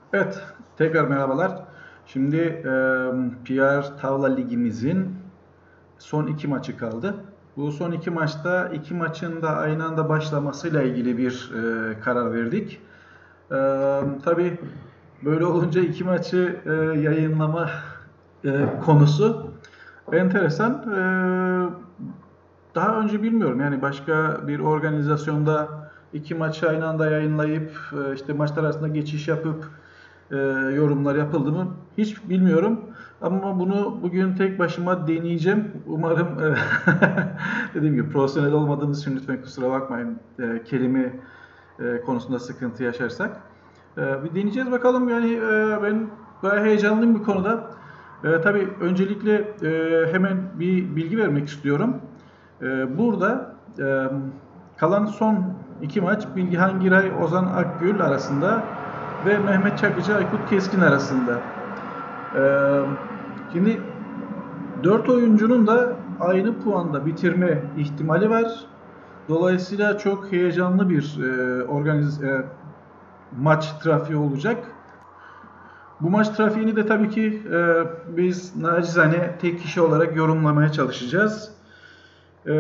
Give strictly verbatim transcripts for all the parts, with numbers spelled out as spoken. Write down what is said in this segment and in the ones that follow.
Evet, tekrar merhabalar. Şimdi e, P R Tavla Ligimizin son iki maçı kaldı. Bu son iki maçta iki maçın da aynı anda başlamasıyla ilgili bir e, karar verdik. E, tabii böyle olunca iki maçı e, yayınlama e, konusu enteresan. E, daha önce bilmiyorum yani başka bir organizasyonda iki maçı aynı anda yayınlayıp e, işte maçlar arasında geçiş yapıp e, yorumlar yapıldı mı hiç bilmiyorum. Ama bunu bugün tek başıma deneyeceğim. Umarım e, dediğim gibi profesyonel olmadığımız için lütfen kusura bakmayın e, kelime e, konusunda sıkıntı yaşarsak. E, bir deneyeceğiz bakalım yani e, ben bayağı heyecanlıyım bu konuda. E, tabii öncelikle e, hemen bir bilgi vermek istiyorum. E, burada e, kalan son iki maç Bilgehan Giray, Ozan Akgül arasında ve Mehmet Çakıcı, Aykut Keskin arasında. Ee, şimdi dört oyuncunun da aynı puanda bitirme ihtimali var. Dolayısıyla çok heyecanlı bir e, organiz e, maç trafiği olacak. Bu maç trafiğini de tabii ki e, biz nacizane tek kişi olarak yorumlamaya çalışacağız. E,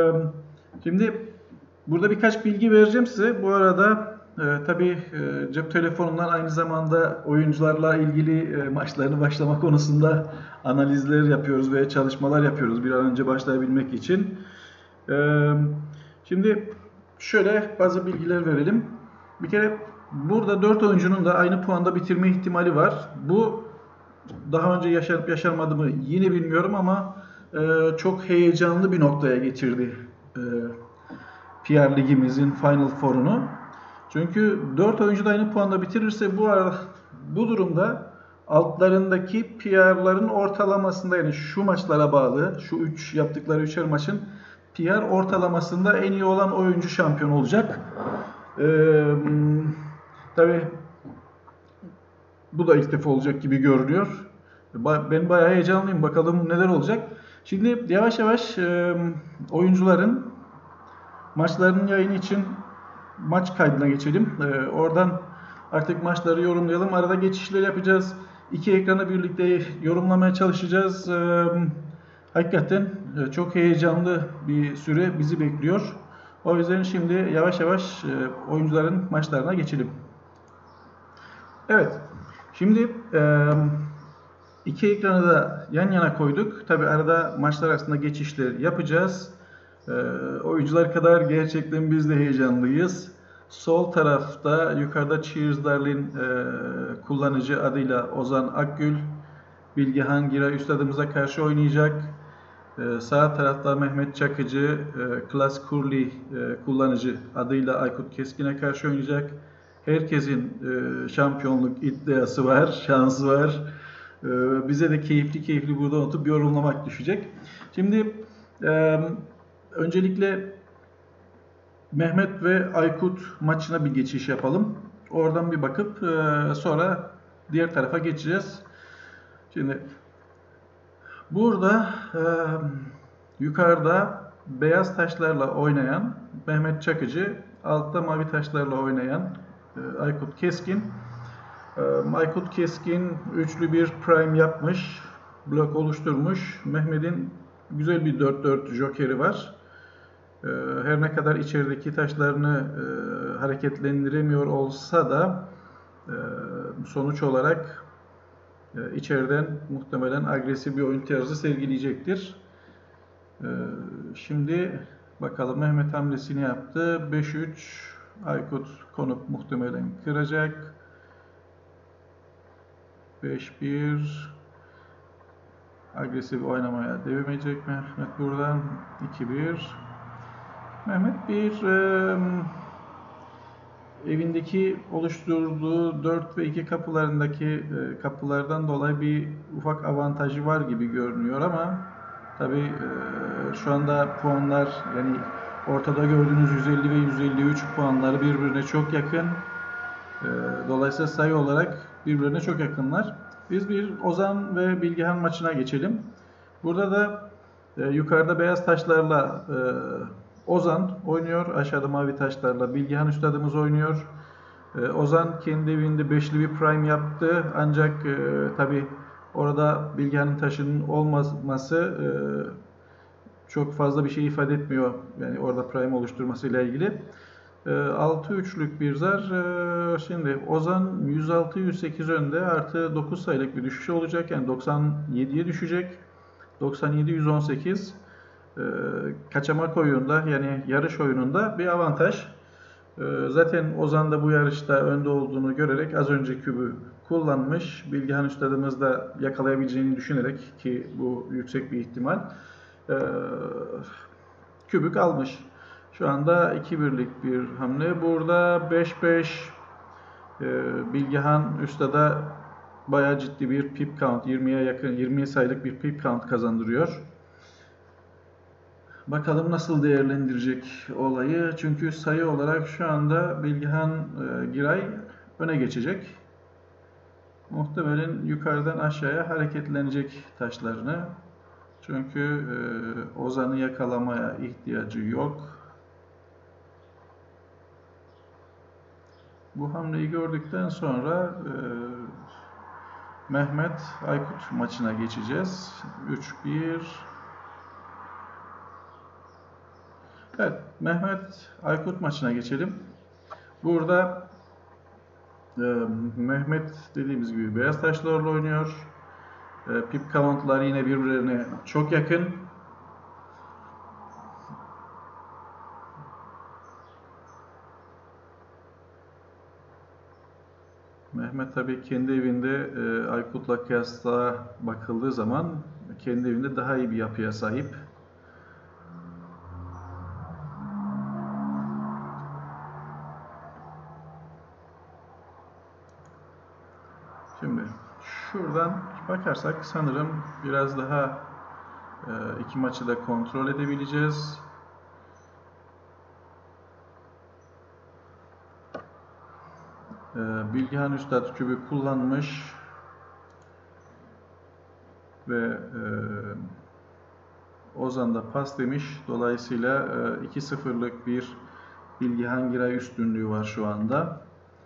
şimdi burada birkaç bilgi vereceğim size. Bu arada e, tabii e, cep telefonundan aynı zamanda oyuncularla ilgili e, maçlarını başlama konusunda analizler yapıyoruz ve çalışmalar yapıyoruz bir an önce başlayabilmek için. E, şimdi şöyle bazı bilgiler verelim. Bir kere burada dört oyuncunun da aynı puanda bitirme ihtimali var. Bu daha önce yaşanıp yaşanmadı mı yine bilmiyorum ama e, çok heyecanlı bir noktaya getirdi e, P R Ligimizin Final Four'unu. Çünkü dört oyuncu da aynı puanda bitirirse bu ara, bu durumda altlarındaki P R'ların ortalamasında yani şu maçlara bağlı, şu üç yaptıkları üçer maçın P R ortalamasında en iyi olan oyuncu şampiyon olacak. Ee, tabii bu da ilk defa olacak gibi görünüyor. Ben bayağı heyecanlıyım. Bakalım neler olacak. Şimdi yavaş yavaş e, oyuncuların maçlarının yayını için maç kaydına geçelim. Ee, oradan artık maçları yorumlayalım. Arada geçişler yapacağız. İki ekranı birlikte yorumlamaya çalışacağız. Ee, hakikaten e, çok heyecanlı bir süre bizi bekliyor. O yüzden şimdi yavaş yavaş e, oyuncuların maçlarına geçelim. Evet. Şimdi e, iki ekranı da yan yana koyduk. Tabi arada maçlar arasında geçişler yapacağız. E, oyuncular kadar gerçekten biz de heyecanlıyız. Sol tarafta yukarıda Cheers Darlin e, kullanıcı adıyla Ozan Akgül, Bilgehan Giray üstadımıza karşı oynayacak. E, sağ tarafta Mehmet Çakıcı, e, Klas Kurli e, kullanıcı adıyla Aykut Keskin'e karşı oynayacak. Herkesin e, şampiyonluk iddiası var, şansı var. E, bize de keyifli keyifli burada oturup yorumlamak düşecek. Şimdi e, öncelikle Mehmet ve Aykut maçına bir geçiş yapalım. Oradan bir bakıp e, sonra diğer tarafa geçeceğiz. Şimdi burada e, yukarıda beyaz taşlarla oynayan Mehmet Çakıcı, altta mavi taşlarla oynayan e, Aykut Keskin. E, Aykut Keskin üçlü bir prime yapmış, blok oluşturmuş. Mehmet'in güzel bir dört dört jokeri var. E, her ne kadar içerideki taşlarını e, hareketlendiremiyor olsa da e, sonuç olarak e, içeriden muhtemelen agresif bir oyun tarzı sergileyecektir. E, şimdi bakalım Mehmet hamlesini yaptı. beş üç Aykut konup muhtemelen kıracak. beş bir agresif oynamaya devam edecek Mehmet buradan. iki bir Mehmet bir e, evindeki oluşturduğu dört ve iki kapılarındaki e, kapılardan dolayı bir ufak avantajı var gibi görünüyor ama tabii e, şu anda puanlar yani ortada gördüğünüz yüz elli ve yüz elli üç puanları birbirine çok yakın. E, dolayısıyla sayı olarak birbirine çok yakınlar. Biz bir Ozan ve Bilgehan maçına geçelim. Burada da e, yukarıda beyaz taşlarla e, Ozan oynuyor. Aşağıda mavi taşlarla Bilgehan üstadımız oynuyor. E, Ozan kendi evinde beşli bir prime yaptı. Ancak e, tabi orada Bilgehan'ın taşının olmaması e, çok fazla bir şey ifade etmiyor. Yani orada prime oluşturmasıyla ilgili. altı üçlük bir zar. Şimdi Ozan yüz altı yüz sekiz önde, artı dokuz sayılık bir düşüş olacak. Yani doksan yediye düşecek. doksan yedi yüz on sekiz. Kaçamak oyununda, yani yarış oyununda bir avantaj. Zaten Ozan da bu yarışta önde olduğunu görerek az önce kübü kullanmış. Bilgehan Üstadımız da yakalayabileceğini düşünerek, ki bu yüksek bir ihtimal, kübük almış. Şu anda iki birlik bir hamle. Burada beş beş Bilgehan Üstad'a bayağı ciddi bir pip count, yirmiye yakın, yirmi sayılık bir pip count kazandırıyor. Bakalım nasıl değerlendirecek olayı. Çünkü sayı olarak şu anda Bilgehan e, Giray öne geçecek. Muhtemelen yukarıdan aşağıya hareketlenecek taşlarını. Çünkü e, Ozan'ı yakalamaya ihtiyacı yok. Bu hamleyi gördükten sonra e, Mehmet Aykut maçına geçeceğiz. üç bir. Evet, Mehmet Aykut maçına geçelim. Burada e, Mehmet dediğimiz gibi beyaz taşlarla oynuyor. E, pip count'lar yine birbirlerine çok yakın. Mehmet tabii kendi evinde e, Aykut'la kıyasla bakıldığı zaman kendi evinde daha iyi bir yapıya sahip. Şimdi şuradan bakarsak sanırım biraz daha e, iki maçı da kontrol edebileceğiz. E, Bilgehan Üstad kübü kullanmış ve e, Ozan da pas demiş. Dolayısıyla e, iki sıfırlık bir Bilgehan Giray üstünlüğü var şu anda.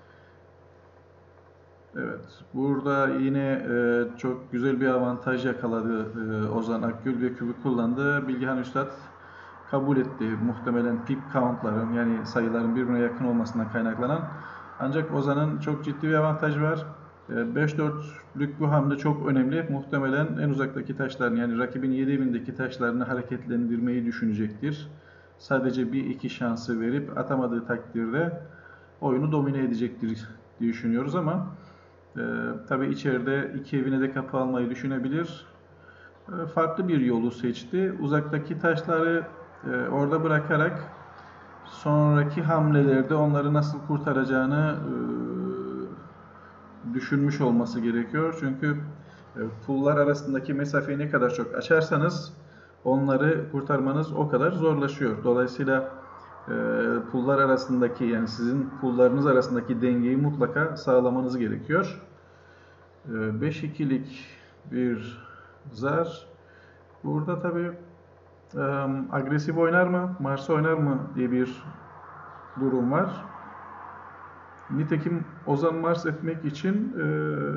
Evet, burada yine e, çok güzel bir avantaj yakaladı e, Ozan Akgül ve kübü kullandı. Bilgehan Üstad kabul etti. Muhtemelen pip count'ların, yani sayıların birbirine yakın olmasından kaynaklanan. Ancak Ozan'ın çok ciddi bir avantajı var. E, beş dörtlük bu hamle çok önemli. Muhtemelen en uzaktaki taşların, yani rakibin yedi evindeki taşlarını hareketlendirmeyi düşünecektir. Sadece bir iki şansı verip atamadığı takdirde oyunu domine edecektir diye düşünüyoruz ama Ee, tabii içeride iki evine de kapı almayı düşünebilir. Ee, farklı bir yolu seçti. Uzaktaki taşları e, orada bırakarak sonraki hamlelerde onları nasıl kurtaracağını e, düşünmüş olması gerekiyor. Çünkü e, pullar arasındaki mesafeyi ne kadar çok açarsanız onları kurtarmanız o kadar zorlaşıyor. Dolayısıyla e, pullar arasındaki, yani sizin pullarınız arasındaki dengeyi mutlaka sağlamanız gerekiyor. beş ikilik bir zar. Burada tabi e, agresif oynar mı, Mars oynar mı diye bir durum var. Nitekim Ozan Mars etmek için e,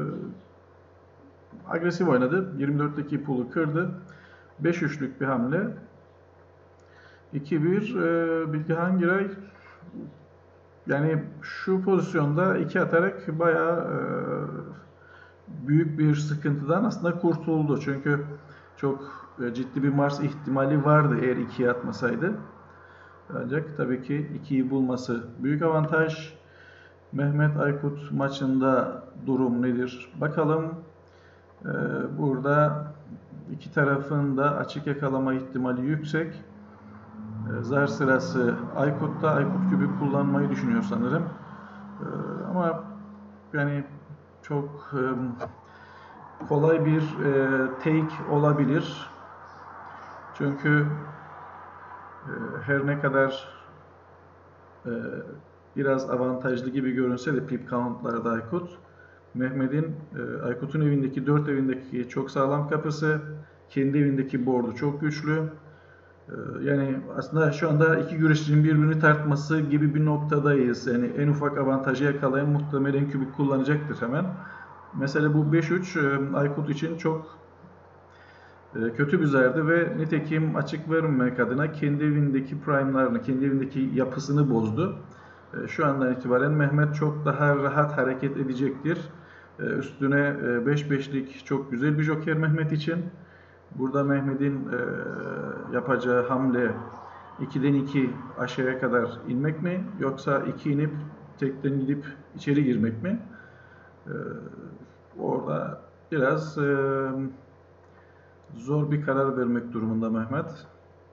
agresif oynadı. yirmi dörtteki pulu kırdı. beş üçlük bir hamle. iki bir e, Bilgehan Giray yani şu pozisyonda iki atarak bayağı e, büyük bir sıkıntıdan aslında kurtuldu. Çünkü çok ciddi bir Mars ihtimali vardı eğer ikiye atmasaydı. Ancak tabii ki ikiyi bulması büyük avantaj. Mehmet Aykut maçında durum nedir? Bakalım. Ee, burada iki tarafın da açık yakalama ihtimali yüksek. Ee, zar sırası Aykut'ta. Aykut kübü kullanmayı düşünüyor sanırım. Ee, ama yani çok e, kolay bir e, take olabilir. Çünkü e, her ne kadar e, biraz avantajlı gibi görünse de pip count'larda Aykut, Mehmet'in e, Aykut'un evindeki dört evindeki çok sağlam kapısı, kendi evindeki board'u çok güçlü. Yani aslında şu anda iki güreşçinin birbirini tartması gibi bir noktadayız. Yani en ufak avantajı yakalayan muhtemelen kübik kullanacaktır hemen. Mesela bu beş üç Aykut için çok kötü bir zerdi ve nitekim açık vermemek adına kendi evindeki prime'larını, kendi evindeki yapısını bozdu. Şu andan itibaren Mehmet çok daha rahat hareket edecektir. Üstüne beş beşlik çok güzel bir joker Mehmet için. Burada Mehmet'in e, yapacağı hamle ikiden iki aşağıya kadar inmek mi? Yoksa iki inip tekten gidip içeri girmek mi? E, orada biraz e, zor bir karar vermek durumunda Mehmet.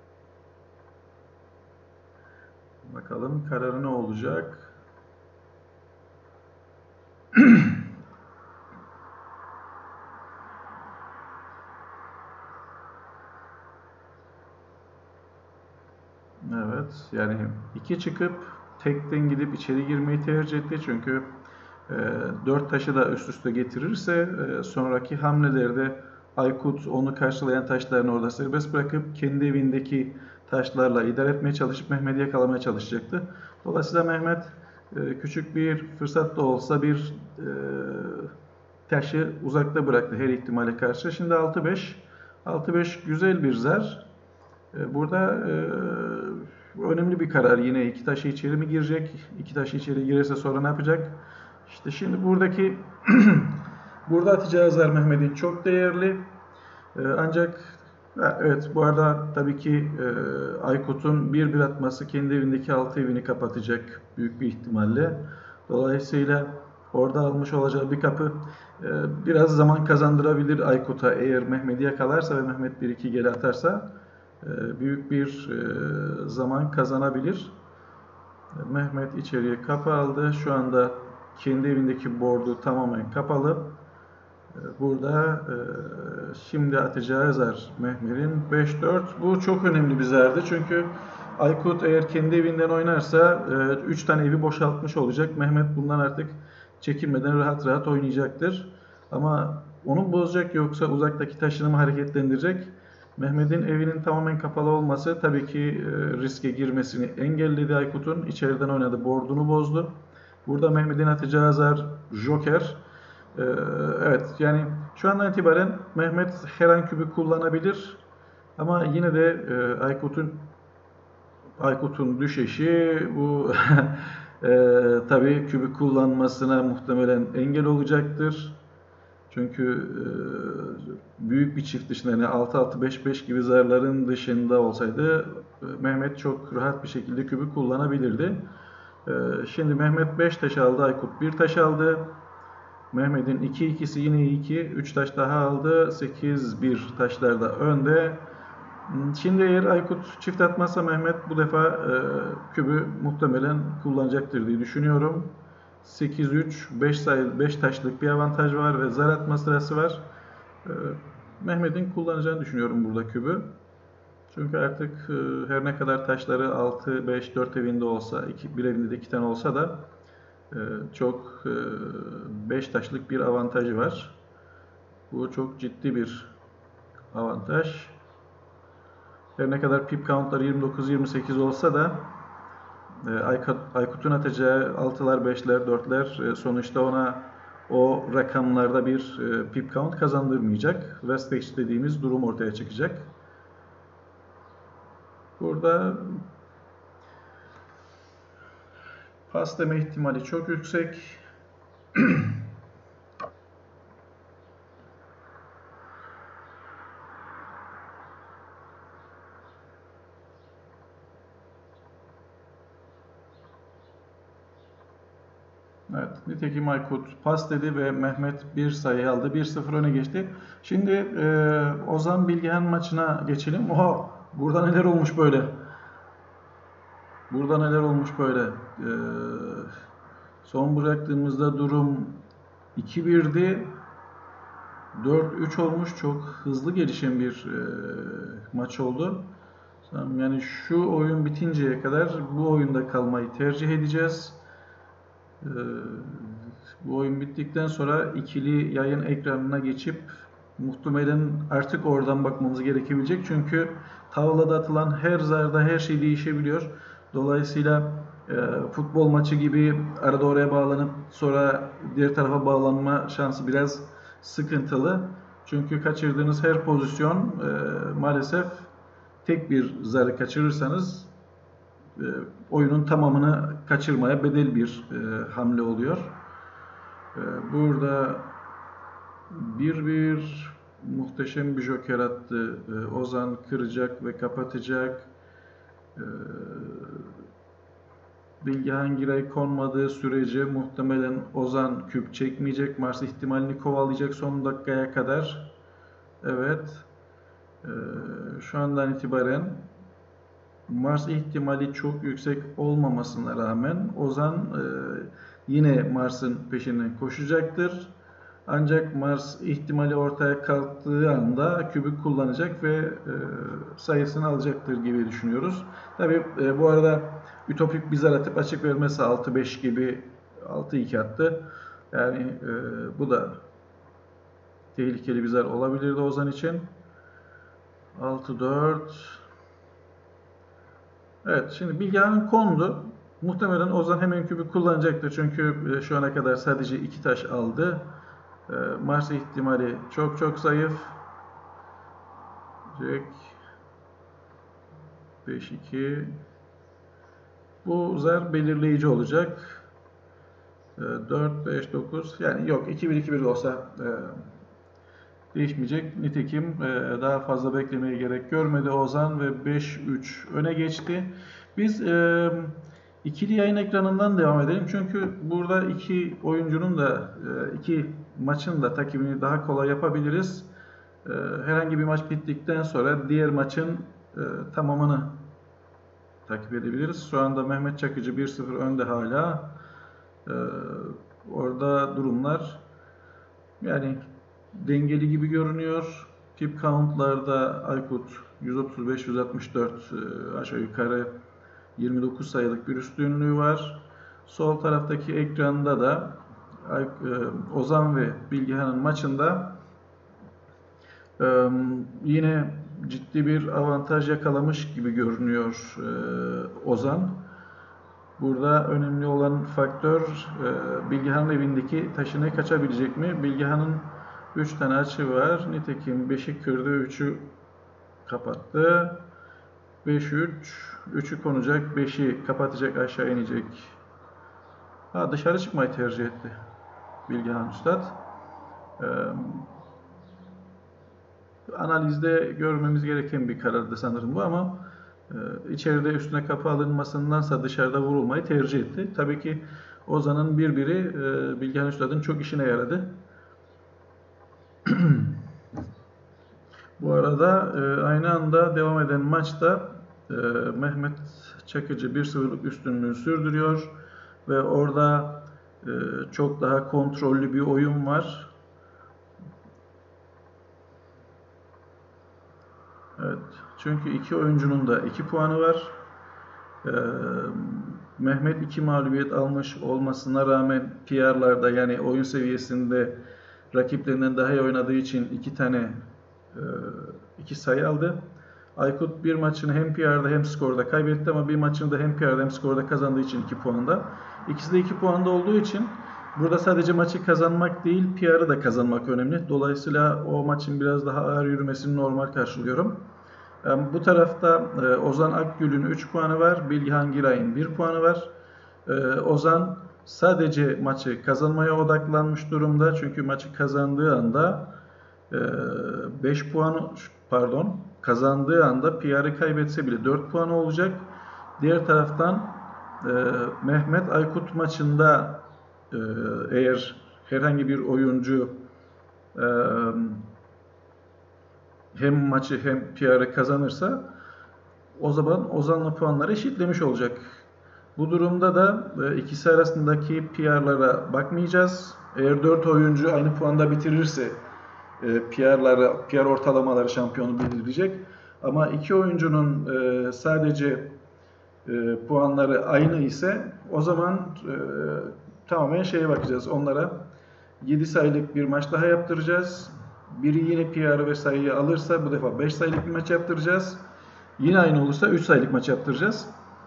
Bakalım kararı ne olacak? Evet, yani iki çıkıp tekten gidip içeri girmeyi tercih etti. Çünkü e, dört taşı da üst üste getirirse e, sonraki hamlelerde Aykut onu karşılayan taşlarını orada serbest bırakıp kendi evindeki taşlarla idare etmeye çalışıp Mehmet'i yakalamaya çalışacaktı. Dolayısıyla Mehmet e, küçük bir fırsat da olsa bir e, taşı uzakta bıraktı her ihtimale karşı. Şimdi altı beş. altı beş güzel bir zar. Burada e, önemli bir karar. Yine iki taşı içeri mi girecek? İki taşı içeri girerse sonra ne yapacak? İşte şimdi buradaki burada atacağı zar Mehmet'in çok değerli. E, ancak evet, bu arada tabii ki e, Aykut'un bir bir atması kendi evindeki altı evini kapatacak büyük bir ihtimalle. Dolayısıyla orada almış olacağı bir kapı e, biraz zaman kazandırabilir Aykut'a eğer Mehmet'i yakalarsa ve Mehmet bir iki geri atarsa büyük bir zaman kazanabilir. Mehmet içeriye kapı aldı. Şu anda kendi evindeki board'u tamamen kapalı. Burada şimdi atacağı zar Mehmet'in beş dört. Bu çok önemli bir zardı. Çünkü Aykut eğer kendi evinden oynarsa üç tane evi boşaltmış olacak. Mehmet bundan artık çekinmeden rahat rahat oynayacaktır. Ama onu bozacak yoksa uzaktaki taşını mı hareketlendirecek? Mehmet'in evinin tamamen kapalı olması tabii ki riske girmesini engelledi Aykut'un. İçeriden oynadı, board'unu bozdu. Burada Mehmet'in atacağı zar joker. Evet, yani şu andan itibaren Mehmet her an kübü kullanabilir. Ama yine de Aykut'un Aykut'un düşeşi bu e, tabii kübü kullanmasına muhtemelen engel olacaktır. Çünkü e, büyük bir çift dışında, yani altı altı beş beş gibi zarların dışında olsaydı e, Mehmet çok rahat bir şekilde kübü kullanabilirdi. E, şimdi Mehmet beş taş aldı, Aykut bir taş aldı. Mehmet'in iki ikisi yine iki, üç taş daha aldı. sekiz bir taşlarda önde. Şimdi eğer Aykut çift atmazsa Mehmet bu defa e, kübü muhtemelen kullanacaktır diye düşünüyorum. sekiz üç, beş sayı beş taşlık bir avantaj var ve zar atma sırası var. E, Mehmet'in kullanacağını düşünüyorum burada kübü. Çünkü artık e, her ne kadar taşları altı beş dört evinde olsa, iki, bir evinde de iki tane olsa da e, çok e, beş taşlık bir avantajı var. Bu çok ciddi bir avantaj. Her ne kadar pip count'ları yirmi dokuz yirmi sekiz olsa da Aykut'un atacağı altılar, beşler, dörtler sonuçta ona o rakamlarda bir pip count kazandırmayacak. Vestage dediğimiz durum ortaya çıkacak. Burada pas deme ihtimali çok yüksek. Evet, nitekim Aykut pas dedi ve Mehmet bir sayı aldı. bir sıfır öne geçti. Şimdi e, Ozan Bilgehan maçına geçelim. Oha, burada neler olmuş böyle? Burada neler olmuş böyle? E, son bıraktığımızda durum iki birdi. dört üç olmuş. Çok hızlı gelişen bir e, maç oldu. Yani şu oyun bitinceye kadar bu oyunda kalmayı tercih edeceğiz. Bu oyun bittikten sonra ikili yayın ekranına geçip muhtemelen artık oradan bakmamız gerekebilecek. Çünkü tavlada atılan her zarda her şey değişebiliyor. Dolayısıyla e, futbol maçı gibi arada oraya bağlanıp sonra diğer tarafa bağlanma şansı biraz sıkıntılı. Çünkü kaçırdığınız her pozisyon e, maalesef tek bir zarı kaçırırsanız e, oyunun tamamını kaçırmaya bedel bir e, hamle oluyor. E, burada bir bir muhteşem bir joker attı. E, Ozan kıracak ve kapatacak. E, Bilgehan Giray konmadığı sürece muhtemelen Ozan küp çekmeyecek. Mars ihtimalini kovalayacak son dakikaya kadar. Evet. Ee, şu andan itibaren Mars ihtimali çok yüksek olmamasına rağmen Ozan e, yine Mars'ın peşinden koşacaktır. Ancak Mars ihtimali ortaya kalktığı anda kübü kullanacak ve e, sayısını alacaktır gibi düşünüyoruz. Tabi e, bu arada ütopik bir zar atıp açık vermesi altı beş gibi altı iki attı. Yani e, bu da tehlikeli bir zar olabilirdi Ozan için. altı dört. Evet, şimdi Bilgehan kondu. Muhtemelen Ozan hemen kübü kullanacaktır. Çünkü e, şu ana kadar sadece iki taş aldı. E, Mars ihtimali çok çok zayıf. Jack beş iki. Bu zar belirleyici olacak. E, dört beş dokuz. Yani yok, iki bir iki bir de olsa e, değişmeyecek. Nitekim e, daha fazla beklemeye gerek görmedi Ozan ve beş üç öne geçti. Biz e, ikili yayın ekranından devam edelim. Çünkü burada iki oyuncunun da e, iki maçın da takibini daha kolay yapabiliriz. E, herhangi bir maç bittikten sonra diğer maçın e, tamamını takip edebiliriz. Şu anda Mehmet Çakıcı bir sıfır önde hala. E, orada durumlar yani dengeli gibi görünüyor. Tip count'larda Aykut yüz otuz beş yüz altmış dört e, aşağı yukarı yirmi dokuz sayılık bir üstünlüğü var. Sol taraftaki ekranda da e, Ozan ve Bilgehan'ın maçında e, yine ciddi bir avantaj yakalamış gibi görünüyor e, Ozan. Burada önemli olan faktör e, Bilgehan'ın evindeki taşını kaçabilecek mi? Bilgehan'ın üç tane açı var. Nitekim beşi kırdı, üçü kapattı. beş üç, üçü konacak, beşi kapatacak, aşağı inecek. Ha, dışarı çıkmayı tercih etti Bilgehan Üstad. Ee, analizde görmemiz gereken bir karardı sanırım bu ama e, içeride üstüne kapı alınmasındansa dışarıda vurulmayı tercih etti. Tabii ki Ozan'ın bir biri e, Bilgehan Üstad'ın çok işine yaradı. Bu arada e, aynı anda devam eden maçta e, Mehmet Çakıcı bir sıfırlık üstünlüğü sürdürüyor ve orada e, çok daha kontrollü bir oyun var. Evet, çünkü iki oyuncunun da iki puanı var. E, Mehmet iki mağlubiyet almış olmasına rağmen P R'larda yani oyun seviyesinde rakiplerinden daha iyi oynadığı için iki tane iki sayı aldı. Aykut bir maçını hem P R'da hem skorda kaybetti ama bir maçını da hem P R'da hem skorda kazandığı için iki puanda. İkisi de iki puanda olduğu için burada sadece maçı kazanmak değil P R'ı da kazanmak önemli. Dolayısıyla o maçın biraz daha ağır yürümesini normal karşılıyorum. Bu tarafta Ozan Akgül'ün üç puanı var. Bilgehan Giray'ın bir puanı var. Ozan sadece maçı kazanmaya odaklanmış durumda. Çünkü maçı kazandığı anda beş puan pardon kazandığı anda P R'ı kaybetse bile dört puan olacak. Diğer taraftan Mehmet Aykut maçında eğer herhangi bir oyuncu hem maçı hem P R'ı kazanırsa o zaman Ozan'la puanları eşitlemiş olacak. Bu durumda da ikisi arasındaki P R'lara bakmayacağız. Eğer dört oyuncu aynı puanda bitirirse P R'ları, P R ortalamaları şampiyonu belirleyecek. Ama iki oyuncunun sadece puanları aynı ise o zaman tamamen şeye bakacağız. Onlara yedi sayılık bir maç daha yaptıracağız. biri yine P R ve sayıyı alırsa bu defa beş sayılık bir maç yaptıracağız. Yine aynı olursa üç sayılık maç yaptıracağız.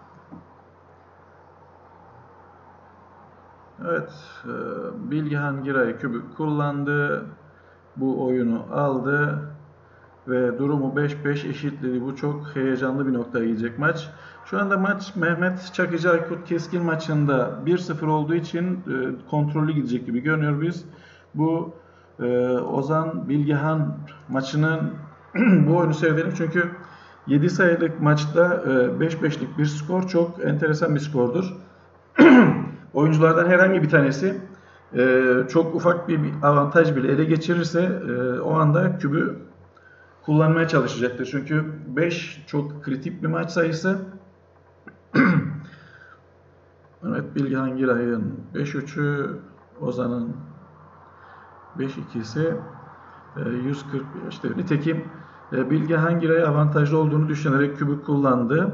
Evet, e, Bilgehan Giray kübü kullandı. Bu oyunu aldı. Ve durumu beş beş eşitledi. Bu çok heyecanlı bir noktaya gidecek maç. Şu anda maç Mehmet Çakıcı Aykut Keskin maçında bir sıfır olduğu için e, kontrollü gidecek gibi görünüyor biz. Bu e, Ozan Bilgehan maçının bu oyunu seyredelim çünkü yedi sayılık maçta e, beş beşlik bir skor çok enteresan bir skordur. Oyunculardan herhangi bir tanesi e, çok ufak bir avantaj bile ele geçirirse e, o anda kübü kullanmaya çalışacaktır. Çünkü beş çok kritik bir maç sayısı. Evet, Bilgehan Giray'ın beş üçü, Ozan'ın beş ikisi yüz kırk. İşte nitekim Bilgehan Giray avantajlı olduğunu düşünerek kübü kullandı.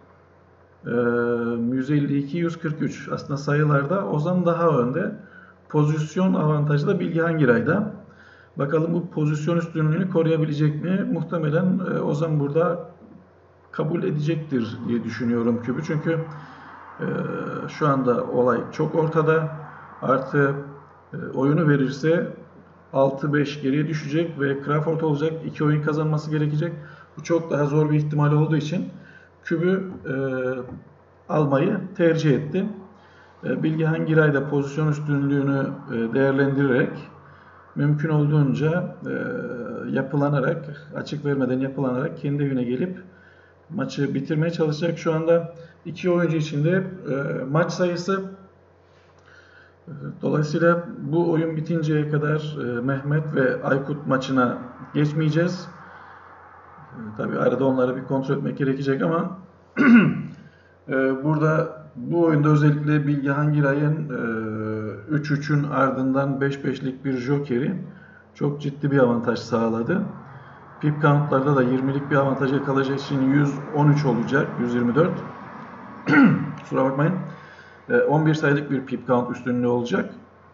yüz elli iki yüz kırk üç. Aslında sayılarda Ozan daha önde. Pozisyon avantajı da Bilgehan Giray'da. Bakalım bu pozisyon üstünlüğünü koruyabilecek mi? Muhtemelen Ozan burada kabul edecektir diye düşünüyorum kübü. Çünkü e, şu anda olay çok ortada. Artı e, oyunu verirse altı beş geriye düşecek ve Crawford olacak. iki oyun kazanması gerekecek. Bu çok daha zor bir ihtimal olduğu için kübü e, almayı tercih etti. E, Bilgehan Giray da pozisyon üstünlüğünü e, değerlendirerek mümkün olduğunca e, yapılanarak, açık vermeden yapılanarak kendi evine gelip maçı bitirmeye çalışacak. Şu anda iki oyuncu içinde e, maç sayısı. E, dolayısıyla bu oyun bitinceye kadar e, Mehmet ve Aykut maçına geçmeyeceğiz. E, tabii arada onları bir kontrol etmek gerekecek ama e, burada bu oyunda özellikle Bilgehan Giray'ın e, üç üçün ardından beş beşlik bir jokeri çok ciddi bir avantaj sağladı. Pip count'larda da yirmilik bir avantaj yakalayacağı için yüz on üç olacak. yüz yirmi dört. Kusura bakmayın. on bir sayılık bir pip count üstünlüğü olacak.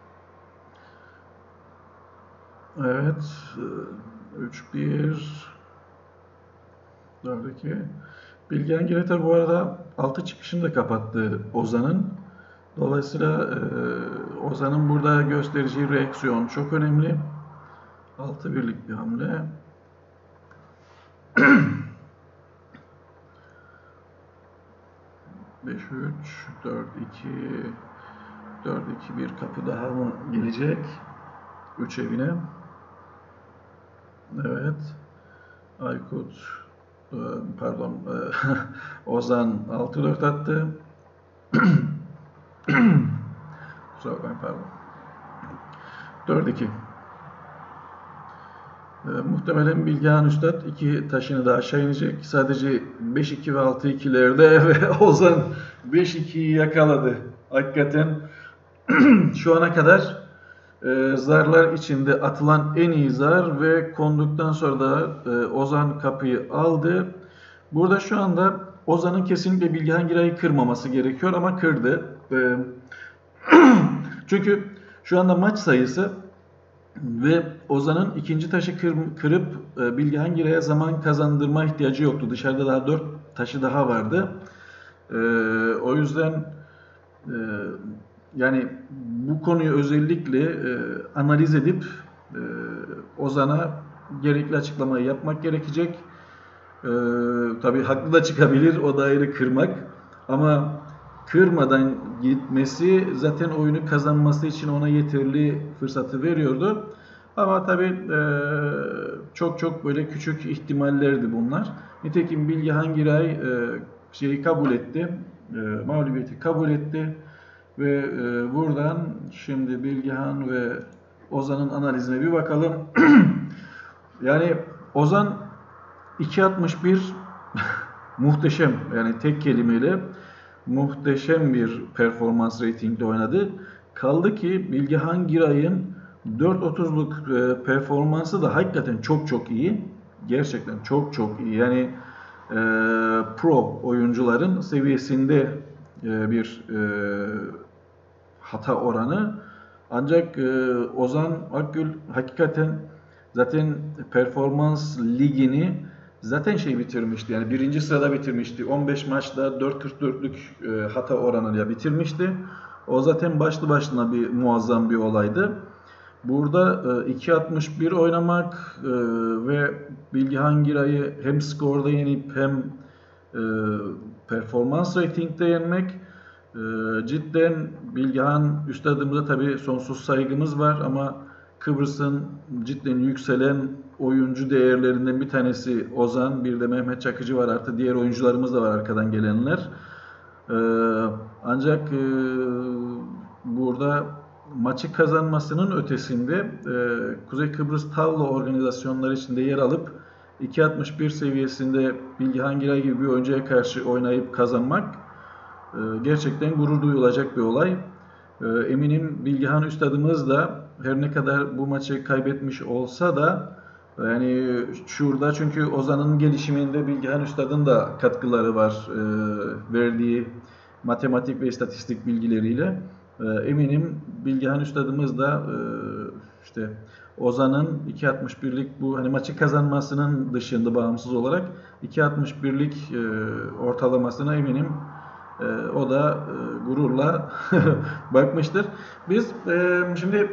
Evet. üç bir. dört iki. Bilgehan Giray tabi bu arada altı çıkışını da kapattı Ozan'ın. Dolayısıyla Ozan'ın burada göstereceği reaksiyon çok önemli. altı birlik bir hamle. beş üç, dört iki, dört iki bir kapı daha mı gelecek? üç evine. Evet. Aykut, pardon, Ozan altı dört attı. Kusura bakmayın, pardon. dört iki. E, muhtemelen Bilgehan Üstad iki taşını da aşağı inecek. Sadece beş iki ve altı ikilerde ve Ozan beş ikiyi yakaladı. Hakikaten şu ana kadar e, zarlar içinde atılan en iyi zar ve konduktan sonra da e, Ozan kapıyı aldı. Burada şu anda Ozan'ın kesinlikle Bilgehan Giray'ı kırmaması gerekiyor ama kırdı. E, çünkü şu anda maç sayısı ve Ozan'ın ikinci taşı kır, kırıp e, Bilgehan Giray'a zaman kazandırma ihtiyacı yoktu. Dışarıda daha dört taşı daha vardı. E, o yüzden e, yani bu konuyu özellikle e, analiz edip e, Ozan'a gerekli açıklamayı yapmak gerekecek. E, tabii haklı da çıkabilir, o da ayrı kırmak. Ama kırmadan gitmesi zaten oyunu kazanması için ona yeterli fırsatı veriyordu. Ama tabii e, çok çok böyle küçük ihtimallerdi bunlar. Nitekim Bilgehan Giray e, şeyi kabul etti, e, mağlubiyeti kabul etti ve e, buradan şimdi Bilgehan ve Ozan'ın analizine bir bakalım. Yani Ozan iki altmış bir muhteşem, yani tek kelimeyle muhteşem bir performans reytingde oynadı. Kaldı ki Bilgehan Giray'ın dört otuzluk e, performansı da hakikaten çok çok iyi. Gerçekten çok çok iyi. Yani e, pro oyuncuların seviyesinde e, bir e, hata oranı. Ancak e, Ozan Akgül hakikaten zaten performans ligini zaten şey bitirmişti. Yani birinci sırada bitirmişti. on beş maçta dört virgül kırk dörtlük e, hata oranıyla bitirmişti. O zaten başlı başına bir muazzam bir olaydı. Burada e, iki virgül altmış bir oynamak e, ve Bilgehan Giray'ı hem skorda yenip hem e, performans ratingde yenmek e, cidden Bilgehan üstadımıza tabii sonsuz saygımız var ama Kıbrıs'ın cidden yükselen oyuncu değerlerinden bir tanesi Ozan, bir de Mehmet Çakıcı var. Artı diğer oyuncularımız da var arkadan gelenler. Ee, ancak e, burada maçı kazanmasının ötesinde e, Kuzey Kıbrıs Tavla organizasyonları içinde yer alıp iki virgül altmış bir seviyesinde Bilgehan Giray gibi bir oyuncuya karşı oynayıp kazanmak e, gerçekten gurur duyulacak bir olay. E, eminim Bilgehan Üstadımız da her ne kadar bu maçı kaybetmiş olsa da yani şurada çünkü Ozan'ın gelişiminde Bilgehan Üstad'ın da katkıları var e, verdiği matematik ve istatistik bilgileriyle. E, eminim Bilgehan Üstadımız da e, işte Ozan'ın iki virgül altmış birlik bu hani maçı kazanmasının dışında bağımsız olarak iki virgül altmış birlik e, ortalamasına eminim e, o da e, gururla bakmıştır. Biz e, şimdi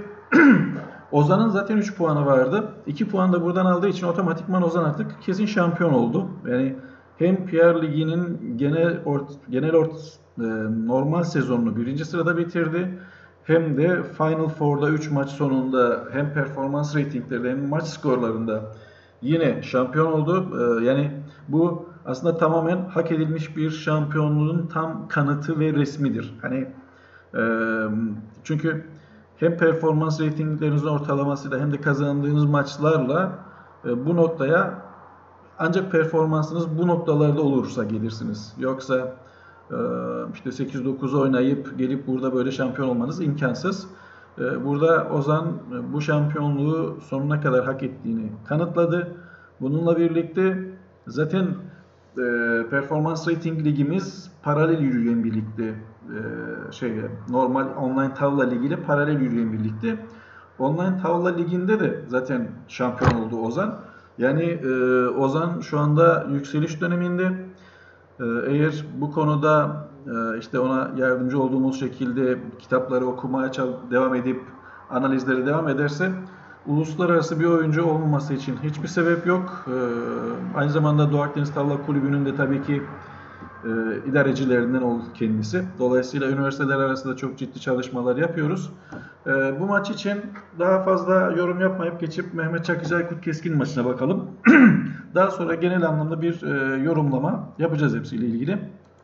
Ozan'ın zaten üç puanı vardı. iki puan da buradan aldığı için otomatikman Ozan artık kesin şampiyon oldu. Yani hem P R Ligi'nin genel ort, genel ort, e, normal sezonunu birinci sırada bitirdi. Hem de Final Four'da üç maç sonunda hem performans ratinglerde hem maç skorlarında yine şampiyon oldu. E, yani bu aslında tamamen hak edilmiş bir şampiyonluğun tam kanıtı ve resmidir. Hani e, çünkü hem performans reytinglerinizin ortalamasıyla hem de kazandığınız maçlarla e, bu noktaya ancak performansınız bu noktalarda olursa gelirsiniz. Yoksa e, işte sekiz dokuz oynayıp gelip burada böyle şampiyon olmanız imkansız. E, burada Ozan e, bu şampiyonluğu sonuna kadar hak ettiğini kanıtladı. Bununla birlikte zaten e, performans rating ligimiz paralel yürüyen birlikte e, şey normal online tavla ligiyle paralel yürüyen birlikte. Online tavla liginde de zaten şampiyon oldu Ozan. Yani e, Ozan şu anda yükseliş döneminde. E, eğer bu konuda e, işte ona yardımcı olduğumuz şekilde kitapları okumaya devam edip analizleri devam ederse uluslararası bir oyuncu olmaması için hiçbir sebep yok. E, aynı zamanda Doğu Akdeniz Tavla Kulübü'nün de tabii ki e, idarecilerinden oldu kendisi. Dolayısıyla üniversiteler arasında çok ciddi çalışmalar yapıyoruz. E, bu maç için daha fazla yorum yapmayıp geçip Mehmet Çakıcı Aykut Keskin maçına bakalım. Daha sonra genel anlamda bir e, yorumlama yapacağız hepsiyle ilgili.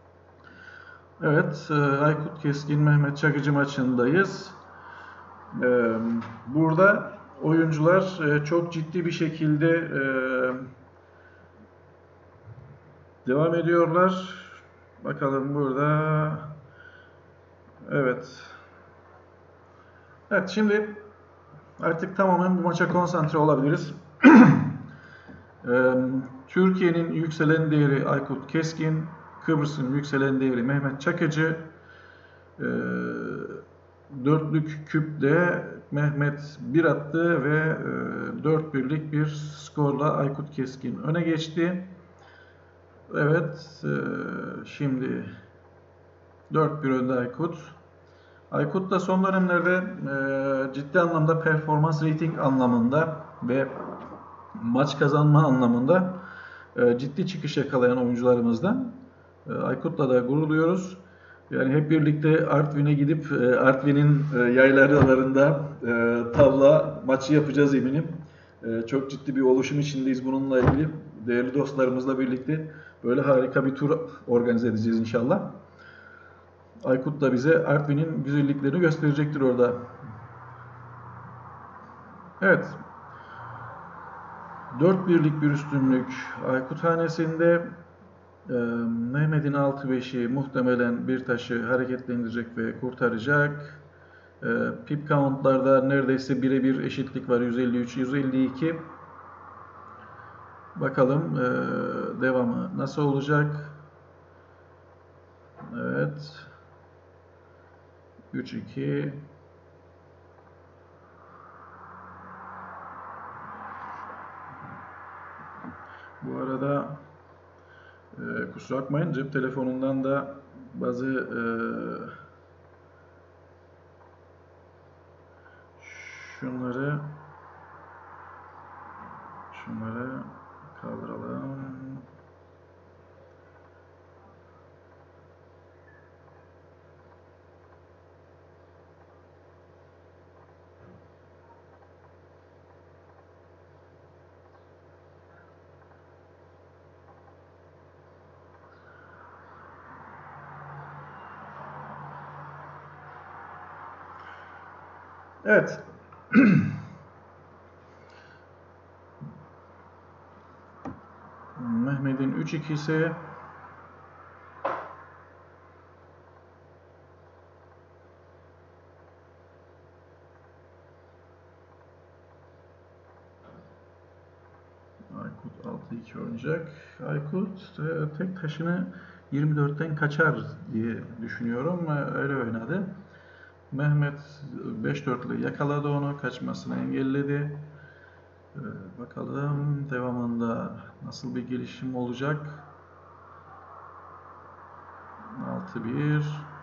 Evet, e, Aykut Keskin Mehmet Çakıcı maçındayız. E, burada oyuncular e, çok ciddi bir şekilde e, devam ediyorlar. Bakalım burada. Evet. Evet, şimdi artık tamamen bu maça konsantre olabiliriz. Türkiye'nin yükselen değeri Aykut Keskin, Kıbrıs'ın yükselen değeri Mehmet Çakıcı. Dörtlük küpte Mehmet bir attı ve dört birlik bir skorla Aykut Keskin öne geçti. Evet, şimdi dört bir önde Aykut. Aykut da son dönemlerde e, ciddi anlamda performans rating anlamında ve maç kazanma anlamında e, ciddi çıkış yakalayan oyuncularımızdan. E, Aykut'la da gurur duyuyoruz. Yani hep birlikte Artvin'e gidip e, Artvin'in e, yaylalarında e, tavla maçı yapacağız eminim. E, çok ciddi bir oluşum içindeyiz bununla ilgili. Değerli dostlarımızla birlikte böyle harika bir tur organize edeceğiz inşallah. Aykut da bize Artvin'in güzelliklerini gösterecektir orada. Evet. dört birlik bir üstünlük Aykut hanesinde. Ee, Mehmet'in altı beşi muhtemelen bir taşı hareketlendirecek ve kurtaracak. Ee, pip count'larda neredeyse birebir eşitlik var. yüz elli üç yüz elli iki. Bakalım ee, devamı nasıl olacak? Evet. üç iki. Bu arada e, kusura bakmayın, cep telefonundan da bazı e, şunları şunları kaldıralım. Evet. Mehmet'in üç ikisi Aykut altı iki oynayacak. Aykut e, tek taşını yirmi dörtten kaçar diye düşünüyorum. E, öyle oynadı. Mehmet beş dört ile yakaladı onu. Kaçmasını engelledi. E, bakalım devamında nasıl bir gelişim olacak. altı bir.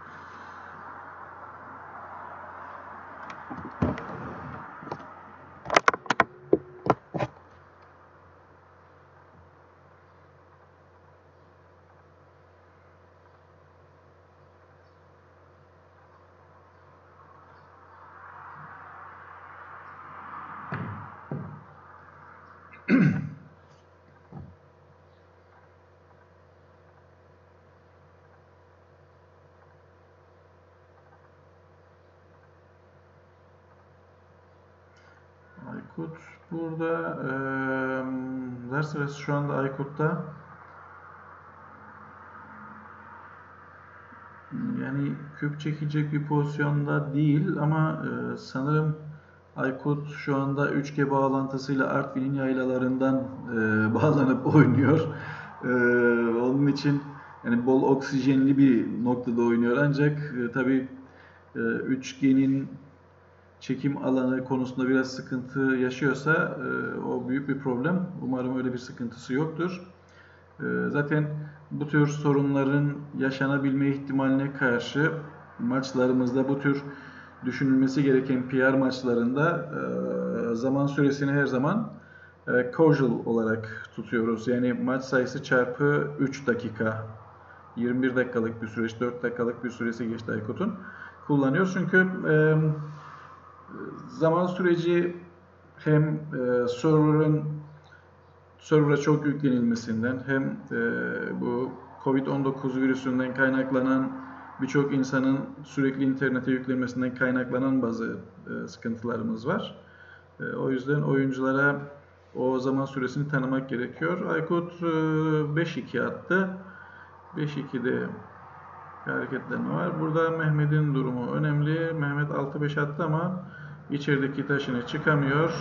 Aykut burada e, Lerseres şu anda Aykut'ta. Yani küp çekecek bir pozisyonda değil ama e, sanırım Aykut şu anda üç G bağlantısıyla Artvin'in yaylalarından e, bağlanıp oynuyor. E, onun için yani bol oksijenli bir noktada oynuyor ancak e, tabii e, üç G'nin çekim alanı konusunda biraz sıkıntı yaşıyorsa e, o büyük bir problem. Umarım öyle bir sıkıntısı yoktur. E, zaten bu tür sorunların yaşanabilme ihtimaline karşı maçlarımızda bu tür düşünülmesi gereken P R maçlarında e, zaman süresini her zaman e, causal olarak tutuyoruz. Yani maç sayısı çarpı üç dakika. yirmi bir dakikalık bir süreç, dört dakikalık bir süresi geçti Aykut'un. Kullanıyoruz çünkü e, zaman süreci hem e, server'ın server'a çok yüklenilmesinden hem e, bu Covid on dokuz virüsünden kaynaklanan birçok insanın sürekli internete yüklenmesinden kaynaklanan bazı e, sıkıntılarımız var. E, o yüzden oyunculara o zaman süresini tanımak gerekiyor. Aykut e, beş iki attı. beş iki'de bir hareketlenme var. Burada Mehmet'in durumu önemli. Mehmet altı beş attı ama içerideki taşını çıkamıyor.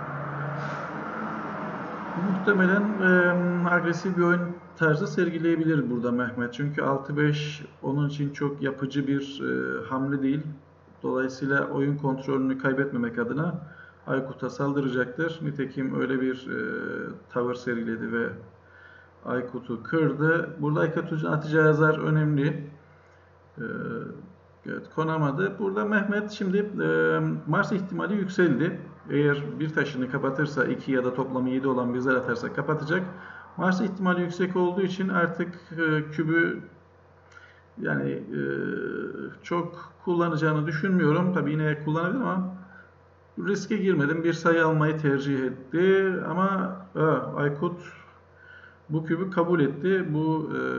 Muhtemelen e, agresif bir oyun tarzı sergileyebilir burada Mehmet. Çünkü altı beş onun için çok yapıcı bir e, hamle değil. Dolayısıyla oyun kontrolünü kaybetmemek adına Aykut'a saldıracaktır. Nitekim öyle bir e, tavır sergiledi ve Aykut'u kırdı. Burada Aykut'un atacağı zar önemli. E, evet, konamadı. Burada Mehmet şimdi e, Mars ihtimali yükseldi. Eğer bir taşını kapatırsa iki ya da toplamı yedi olan bir zar atarsa kapatacak. Mars ihtimali yüksek olduğu için artık e, kübü yani e, çok kullanacağını düşünmüyorum. Tabii yine kullanabilir ama riske girmedim. Bir sayı almayı tercih etti. Ama e, Aykut bu kübü kabul etti. Bu e,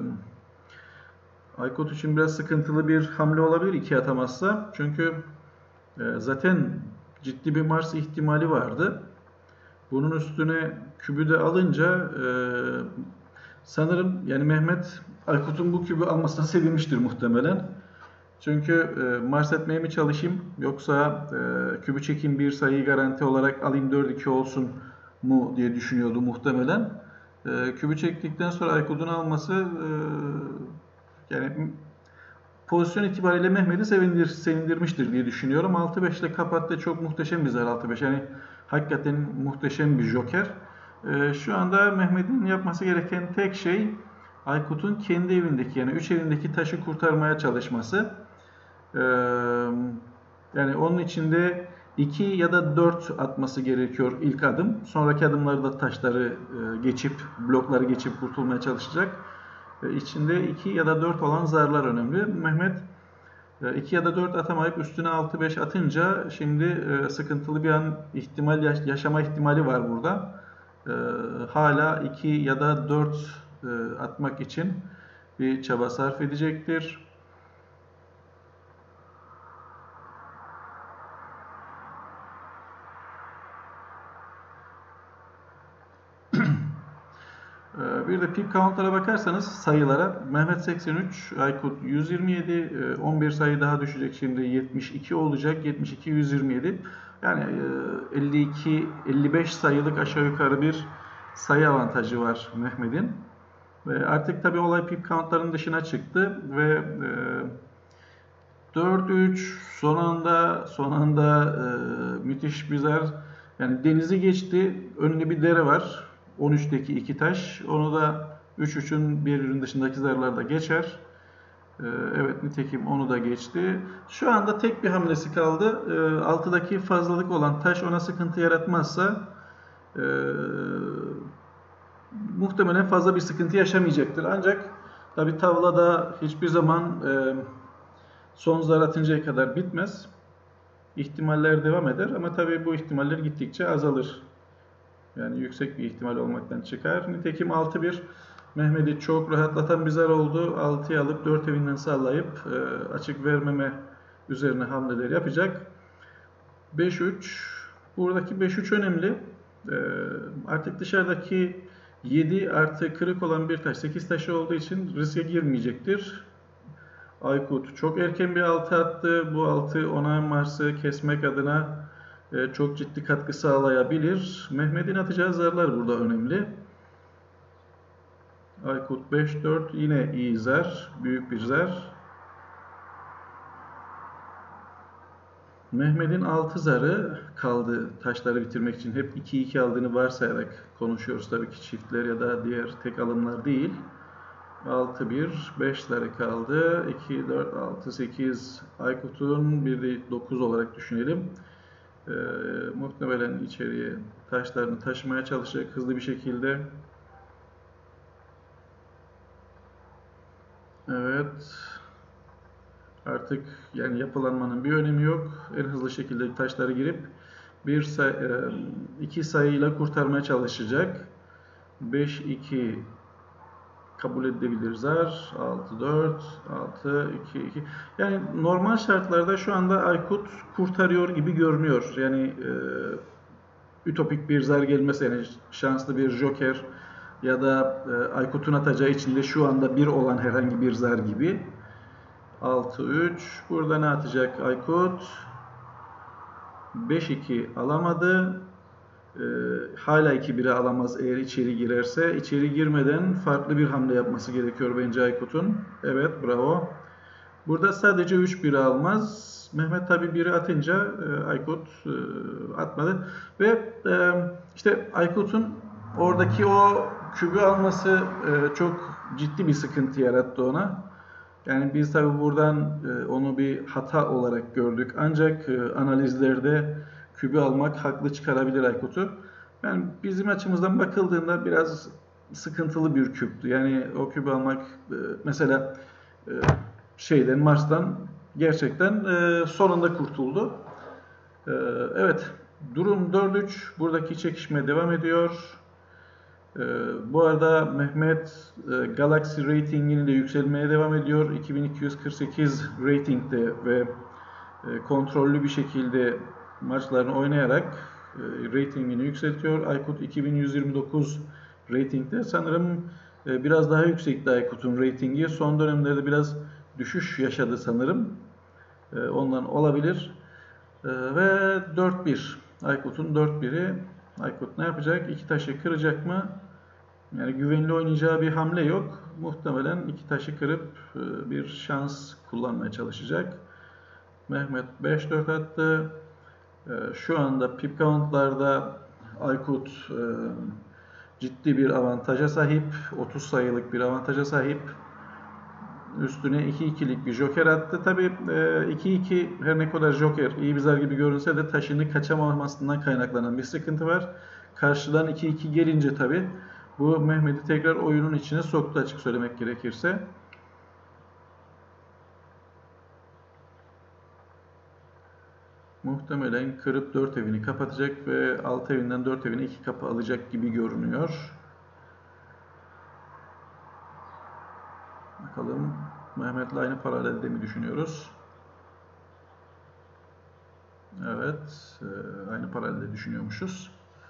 Aykut için biraz sıkıntılı bir hamle olabilir iki atamazsa. Çünkü e, zaten ciddi bir Mars ihtimali vardı. Bunun üstüne kübü de alınca e, sanırım yani Mehmet Aykut'un bu kübü almasına sevinmiştir muhtemelen. Çünkü e, Mars etmeye mi çalışayım yoksa e, kübü çekeyim bir sayıyı garanti olarak alayım dört iki olsun mu diye düşünüyordu muhtemelen. E, kübü çektikten sonra Aykut'un alması e, yani pozisyon itibariyle Mehmet'i sevindir, sevindirmiştir diye düşünüyorum. altı beş ile kapattı. Çok muhteşem bir zar altı beş. Yani hakikaten muhteşem bir joker. E, şu anda Mehmet'in yapması gereken tek şey Aykut'un kendi evindeki, yani üç evindeki taşı kurtarmaya çalışması. E, yani onun içinde iki ya da dört atması gerekiyor ilk adım. Sonraki adımlarda taşları e, geçip, blokları geçip kurtulmaya çalışacak. E, içinde iki ya da dört olan zarlar önemli. Mehmet iki ya da dört atamayıp üstüne altı beş atınca şimdi e, sıkıntılı bir an ihtimal yaşama ihtimali var burada. E, hala iki ya da dört e, atmak için bir çaba sarf edecektir. Bir de pip count'lara bakarsanız sayılara Mehmet seksen üç, Aykut yüz yirmi yedi, on bir sayı daha düşecek şimdi yetmiş iki olacak. yetmiş iki yüz yirmi yedi. Yani elli iki elli beş sayılık aşağı yukarı bir sayı avantajı var Mehmet'in. Ve artık tabii olay pip count'ların dışına çıktı ve dört üç son anda son anda e, müthiş bir zar. Yani denizi geçti. Önünde bir dere var. on üçteki iki taş. Onu da üç üçün birbirinin dışındaki zarlarda geçer. E, evet, nitekim onu da geçti. Şu anda tek bir hamlesi kaldı. E, altıdaki fazlalık olan taş ona sıkıntı yaratmazsa e, muhtemelen fazla bir sıkıntı yaşamayacaktır. Ancak tabi tavlada hiçbir zaman e, son zar atıncaya kadar bitmez. İhtimaller devam eder ama tabii bu ihtimaller gittikçe azalır. Yani yüksek bir ihtimal olmaktan çıkar. Nitekim altı bir Mehmet'i çok rahatlatan bir zar oldu. altıyı alıp dört evinden sallayıp e, açık vermeme üzerine hamleler yapacak. beş üç. Buradaki beş üç önemli. E, artık dışarıdaki yedi artı kırık olan bir taş sekiz taşı olduğu için riske girmeyecektir. Aykut çok erken bir altı attı. Bu altı ona Mars'ı kesmek adına e, çok ciddi katkı sağlayabilir. Mehmet'in atacağı zarlar burada önemli. Aykut beş dört yine iyi zar. Büyük bir zar. Mehmet'in altı zarı kaldı taşları bitirmek için. Hep iki iki aldığını varsayarak konuşuyoruz tabii ki, çiftler ya da diğer tek alımlar değil. altı bir, beş zarı kaldı. iki, dört, altı, sekiz Aykut'un, bir de dokuz olarak düşünelim. Ee, muhtemelen içeriye taşlarını taşımaya çalışacak hızlı bir şekilde. Evet. Artık yani yapılanmanın bir önemi yok. En hızlı şekilde taşları girip bir say iki sayıyla kurtarmaya çalışacak. beş iki kabul edilebilir zar. altı dört, altı iki iki. Yani normal şartlarda şu anda Aykut kurtarıyor gibi görünüyor. Yani e, ütopik bir zar gelmesi, yani şanslı bir joker ya da e, Aykut'un atacağı içinde şu anda bir olan herhangi bir zar gibi. altı üç. Burada ne atacak Aykut? beş iki alamadı. Ee, hala iki biri alamaz eğer içeri girerse. İçeri girmeden farklı bir hamle yapması gerekiyor bence Aykut'un. Evet, bravo. Burada sadece üç biri almaz. Mehmet tabi biri atınca e, Aykut e, atmadı. Ve e, işte Aykut'un oradaki o kübü alması e, çok ciddi bir sıkıntı yarattı ona. Yani biz tabi buradan e, onu bir hata olarak gördük. Ancak e, analizlerde kübü almak haklı çıkarabilir Aykut'u. Yani bizim açımızdan bakıldığında biraz sıkıntılı bir küptü. Yani o kübü almak e, mesela e, şeyden, Mars'tan gerçekten e, sonunda kurtuldu. E, evet, durum dört üç. Buradaki çekişme devam ediyor. Ee, bu arada Mehmet e, Galaxy ratingini de yükselmeye devam ediyor. iki bin iki yüz kırk sekiz ratingde ve e, kontrollü bir şekilde maçlarını oynayarak e, ratingini yükseltiyor. Aykut iki bin yüz yirmi dokuz ratingde. Sanırım e, biraz daha yüksekti Aykut'un ratingi. Son dönemlerde biraz düşüş yaşadı sanırım. E, ondan olabilir. E, ve dört bir. Aykut'un dört biri. Aykut ne yapacak? İki taşı kıracak mı? Yani güvenli oynayacağı bir hamle yok. Muhtemelen iki taşı kırıp e, bir şans kullanmaya çalışacak. Mehmet beş dört attı. E, şu anda pip count'larda Aykut ciddi bir avantaja sahip. otuz sayılık bir avantaja sahip. Üstüne iki ikilik bir joker attı. Tabi iki iki her ne kadar joker iyi bir zar gibi görünse de taşını kaçamamasından kaynaklanan bir sıkıntı var. Karşıdan iki iki gelince tabi bu Mehmet'i tekrar oyunun içine soktu, açık söylemek gerekirse. Muhtemelen kırıp dört evini kapatacak ve altı evinden dört evine iki kapı alacak gibi görünüyor. Bakalım Mehmet'le aynı paralelde mi düşünüyoruz? Evet, aynı paralelde düşünüyormuşuz.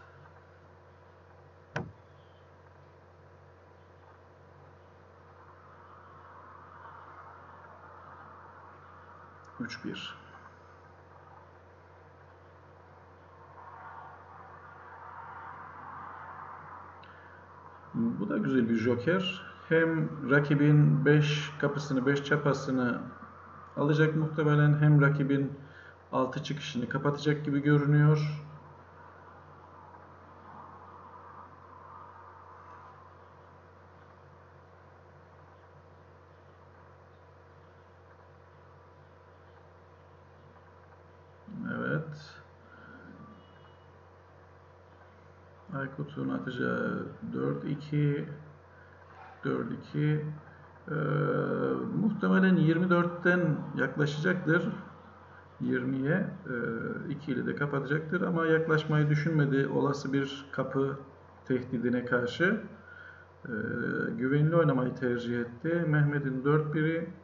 üç bir. Bu da güzel bir joker. Hem rakibin beş kapısını, beş çapasını alacak muhtemelen, hem rakibin altı çıkışını kapatacak gibi görünüyor. Evet. Aykut'un atacağı dört iki, dört iki. Ee, muhtemelen yirmi dörtten yaklaşacaktır. yirmiye e, iki ile de kapatacaktır ama yaklaşmayı düşünmedi olası bir kapı tehdidine karşı. E, güvenli oynamayı tercih etti. Mehmet'in dört biri. E,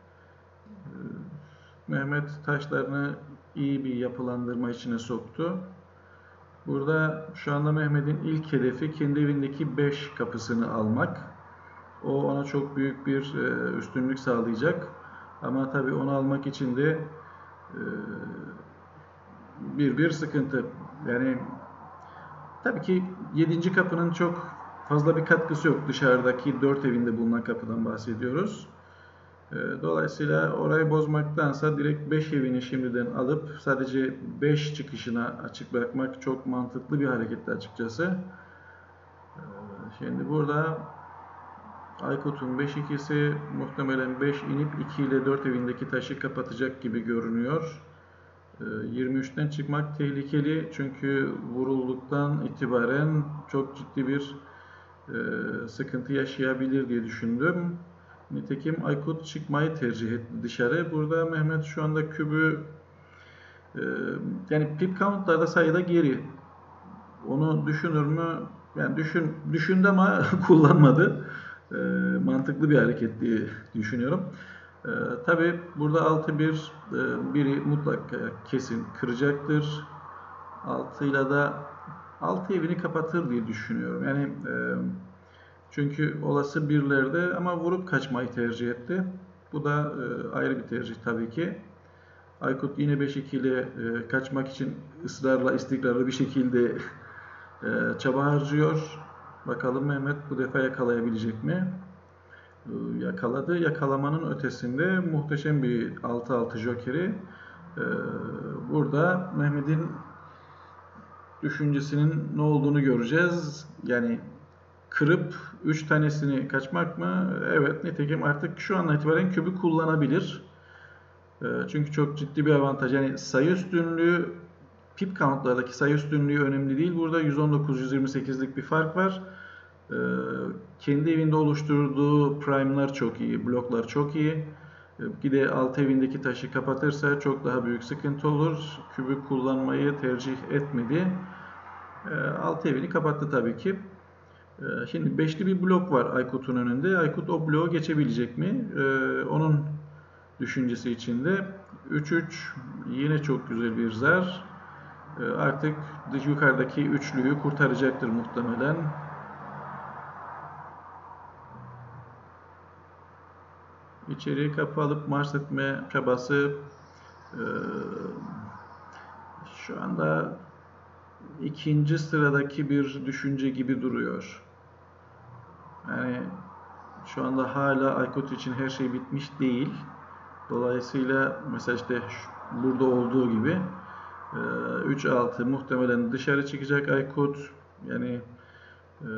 Mehmet taşlarını iyi bir yapılandırma içine soktu. Burada şu anda Mehmet'in ilk hedefi kendi evindeki beş kapısını almak. O ona çok büyük bir e, üstünlük sağlayacak. Ama tabii onu almak için de e, bir bir sıkıntı. Yani tabii ki yedinci kapının çok fazla bir katkısı yok. Dışarıdaki dört evinde bulunan kapıdan bahsediyoruz. Dolayısıyla orayı bozmaktansa direkt beş evini şimdiden alıp sadece beş çıkışına açık bırakmak çok mantıklı bir hareketti açıkçası. Şimdi burada Aykut'un beş ikisi muhtemelen beş inip iki ile dört evindeki taşı kapatacak gibi görünüyor. yirmi üçten çıkmak tehlikeli çünkü vurulduktan itibaren çok ciddi bir sıkıntı yaşayabilir diye düşündüm. Nitekim Aykut çıkmayı tercih etti dışarı. Burada Mehmet şu anda kübü e, yani pip count'larda sayıda geri. Onu düşünür mü? Yani düşün, düşündü ama kullanmadı. E, mantıklı bir hareket diye düşünüyorum. E, tabii burada altı bir e, biri mutlaka kesin kıracaktır. altı ile de altı evini kapatır diye düşünüyorum. Yani e, çünkü olası birlerde ama vurup kaçmayı tercih etti. Bu da e, ayrı bir tercih tabii ki. Aykut yine beş iki ile e, kaçmak için ısrarla, istikrarlı bir şekilde e, çaba harcıyor. Bakalım Mehmet bu defa yakalayabilecek mi? E, yakaladı. Yakalamanın ötesinde muhteşem bir altı altı jokeri. E, burada Mehmet'in düşüncesinin ne olduğunu göreceğiz. Yani kırıp üç tanesini kaçmak mı? Evet, nitekim artık şu andan itibaren kübü kullanabilir. Çünkü çok ciddi bir avantaj. Yani sayı üstünlüğü, pip count'lardaki sayı üstünlüğü önemli değil. Burada yüz on dokuz yüz yirmi sekizlik bir fark var. Kendi evinde oluşturduğu prime'lar çok iyi, bloklar çok iyi. Bir de alt evindeki taşı kapatırsa çok daha büyük sıkıntı olur. Kübü kullanmayı tercih etmedi. Alt evini kapattı tabii ki. Şimdi beşli bir blok var Aykut'un önünde. Aykut o bloğu geçebilecek mi? Onun düşüncesi içinde. üç üç yine çok güzel bir zar. Artık yukarıdaki üçlüyü kurtaracaktır muhtemelen. İçeriye kapı alıp marş etme çabası şu anda ikinci sıradaki bir düşünce gibi duruyor. Yani şu anda hala Aykut için her şey bitmiş değil. Dolayısıyla mesela işte burada olduğu gibi üç altı muhtemelen dışarı çıkacak Aykut. Yani E,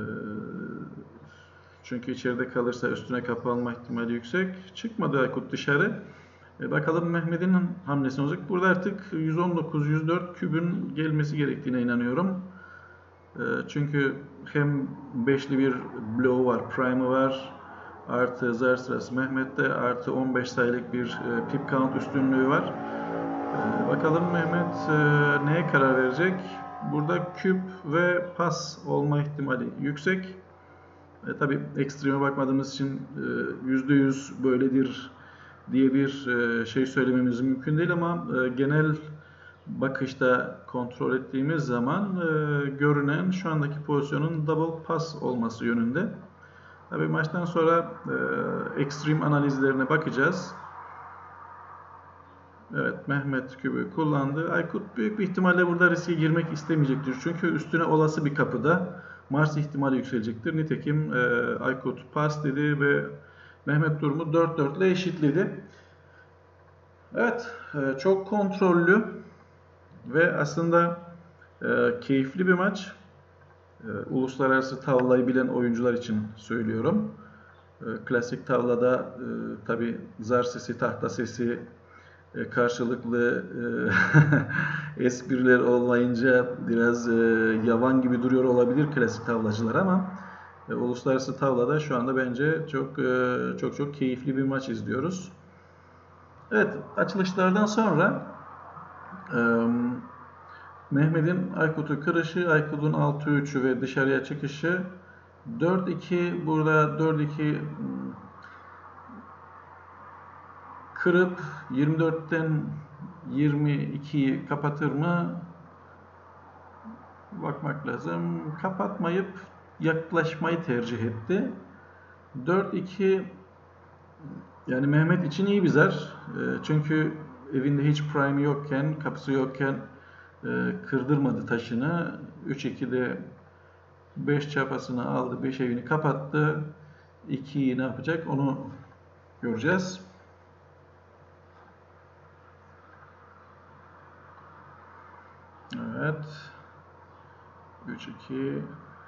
çünkü içeride kalırsa üstüne kapanma ihtimali yüksek. Çıkmadı Aykut dışarı. E, bakalım Mehmet'in hamlesi olacak. Burada artık yüz on dokuz yüz dört kübün gelmesi gerektiğine inanıyorum. E, çünkü hem beşli bir blow var, prime'ı var. Artı zar sırası Mehmet'te, artı on beş sayılık bir e, pip count üstünlüğü var. E, bakalım Mehmet e, neye karar verecek? Burada küp ve pas olma ihtimali yüksek. E, tabii ekstreme bakmadığımız için e, yüzde yüz böyledir diye bir e, şey söylememiz mümkün değil ama e, genel bakışta kontrol ettiğimiz zaman e, görünen şu andaki pozisyonun double pass olması yönünde. Tabii maçtan sonra e, ekstrem analizlerine bakacağız. Evet, Mehmet kübü kullandı. Aykut büyük bir ihtimalle burada riske girmek istemeyecektir. Çünkü üstüne olası bir kapıda Mars ihtimali yükselecektir. Nitekim e, Aykut pas dedi ve Mehmet durumu dört dört ile eşitledi. Evet, e, çok kontrollü ve aslında e, keyifli bir maç. E, uluslararası tavlayı bilen oyuncular için söylüyorum. E, klasik tavlada e, tabi zar sesi, tahta sesi, e, karşılıklı e, espriler olmayınca biraz e, yavan gibi duruyor olabilir klasik tavlacılar ama e, uluslararası tavlada şu anda bence çok e, çok çok keyifli bir maç izliyoruz. Evet, açılışlardan sonra e, Mehmet'in Aykut'u kırışı, Aykut'un altı üçü ve dışarıya çıkışı dört iki, burada dört iki kırıp yirmi dörtten yirmi ikiyi kapatır mı? Bakmak lazım. Kapatmayıp yaklaşmayı tercih etti. dört iki yani Mehmet için iyi bir zar. Çünkü evinde hiç prime yokken, kapısı yokken kırdırmadı taşını. üç ikide beş çapasını aldı, beş evini kapattı. ikiyi ne yapacak onu göreceğiz. Evet. üç iki.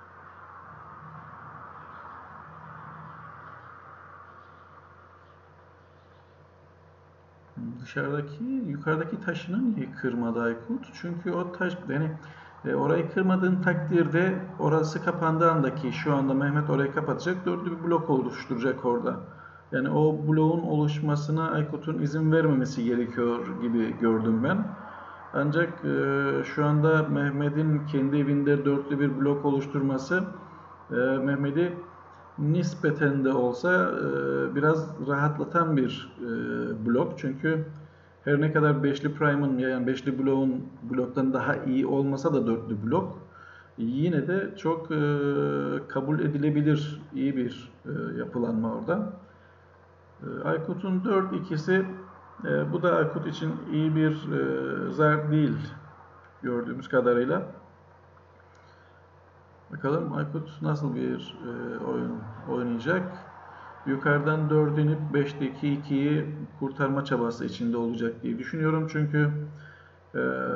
Dışarıdaki, yukarıdaki taşını niye kırmadı Aykut? Çünkü o taş, yani e, orayı kırmadığın takdirde orası kapandığı andaki, şu anda Mehmet orayı kapatacak, dörtlü bir blok oluşturacak orada. Yani o bloğun oluşmasına Aykut'un izin vermemesi gerekiyor gibi gördüm ben. Ancak e, şu anda Mehmet'in kendi evinde dörtlü bir blok oluşturması e, Mehmet'i nispeten de olsa e, biraz rahatlatan bir e, blok. Çünkü her ne kadar beşli prime'ın yani beşli bloğun bloktan daha iyi olmasa da dörtlü blok yine de çok e, kabul edilebilir iyi bir e, yapılanma orada. E, Aykut'un dört ikisi e, bu da Aykut için iyi bir e, zar değil gördüğümüz kadarıyla. Bakalım Aykut nasıl bir e, oyun oynayacak. Yukarıdan dört inip beşteki ikiyi kurtarma çabası içinde olacak diye düşünüyorum. Çünkü e,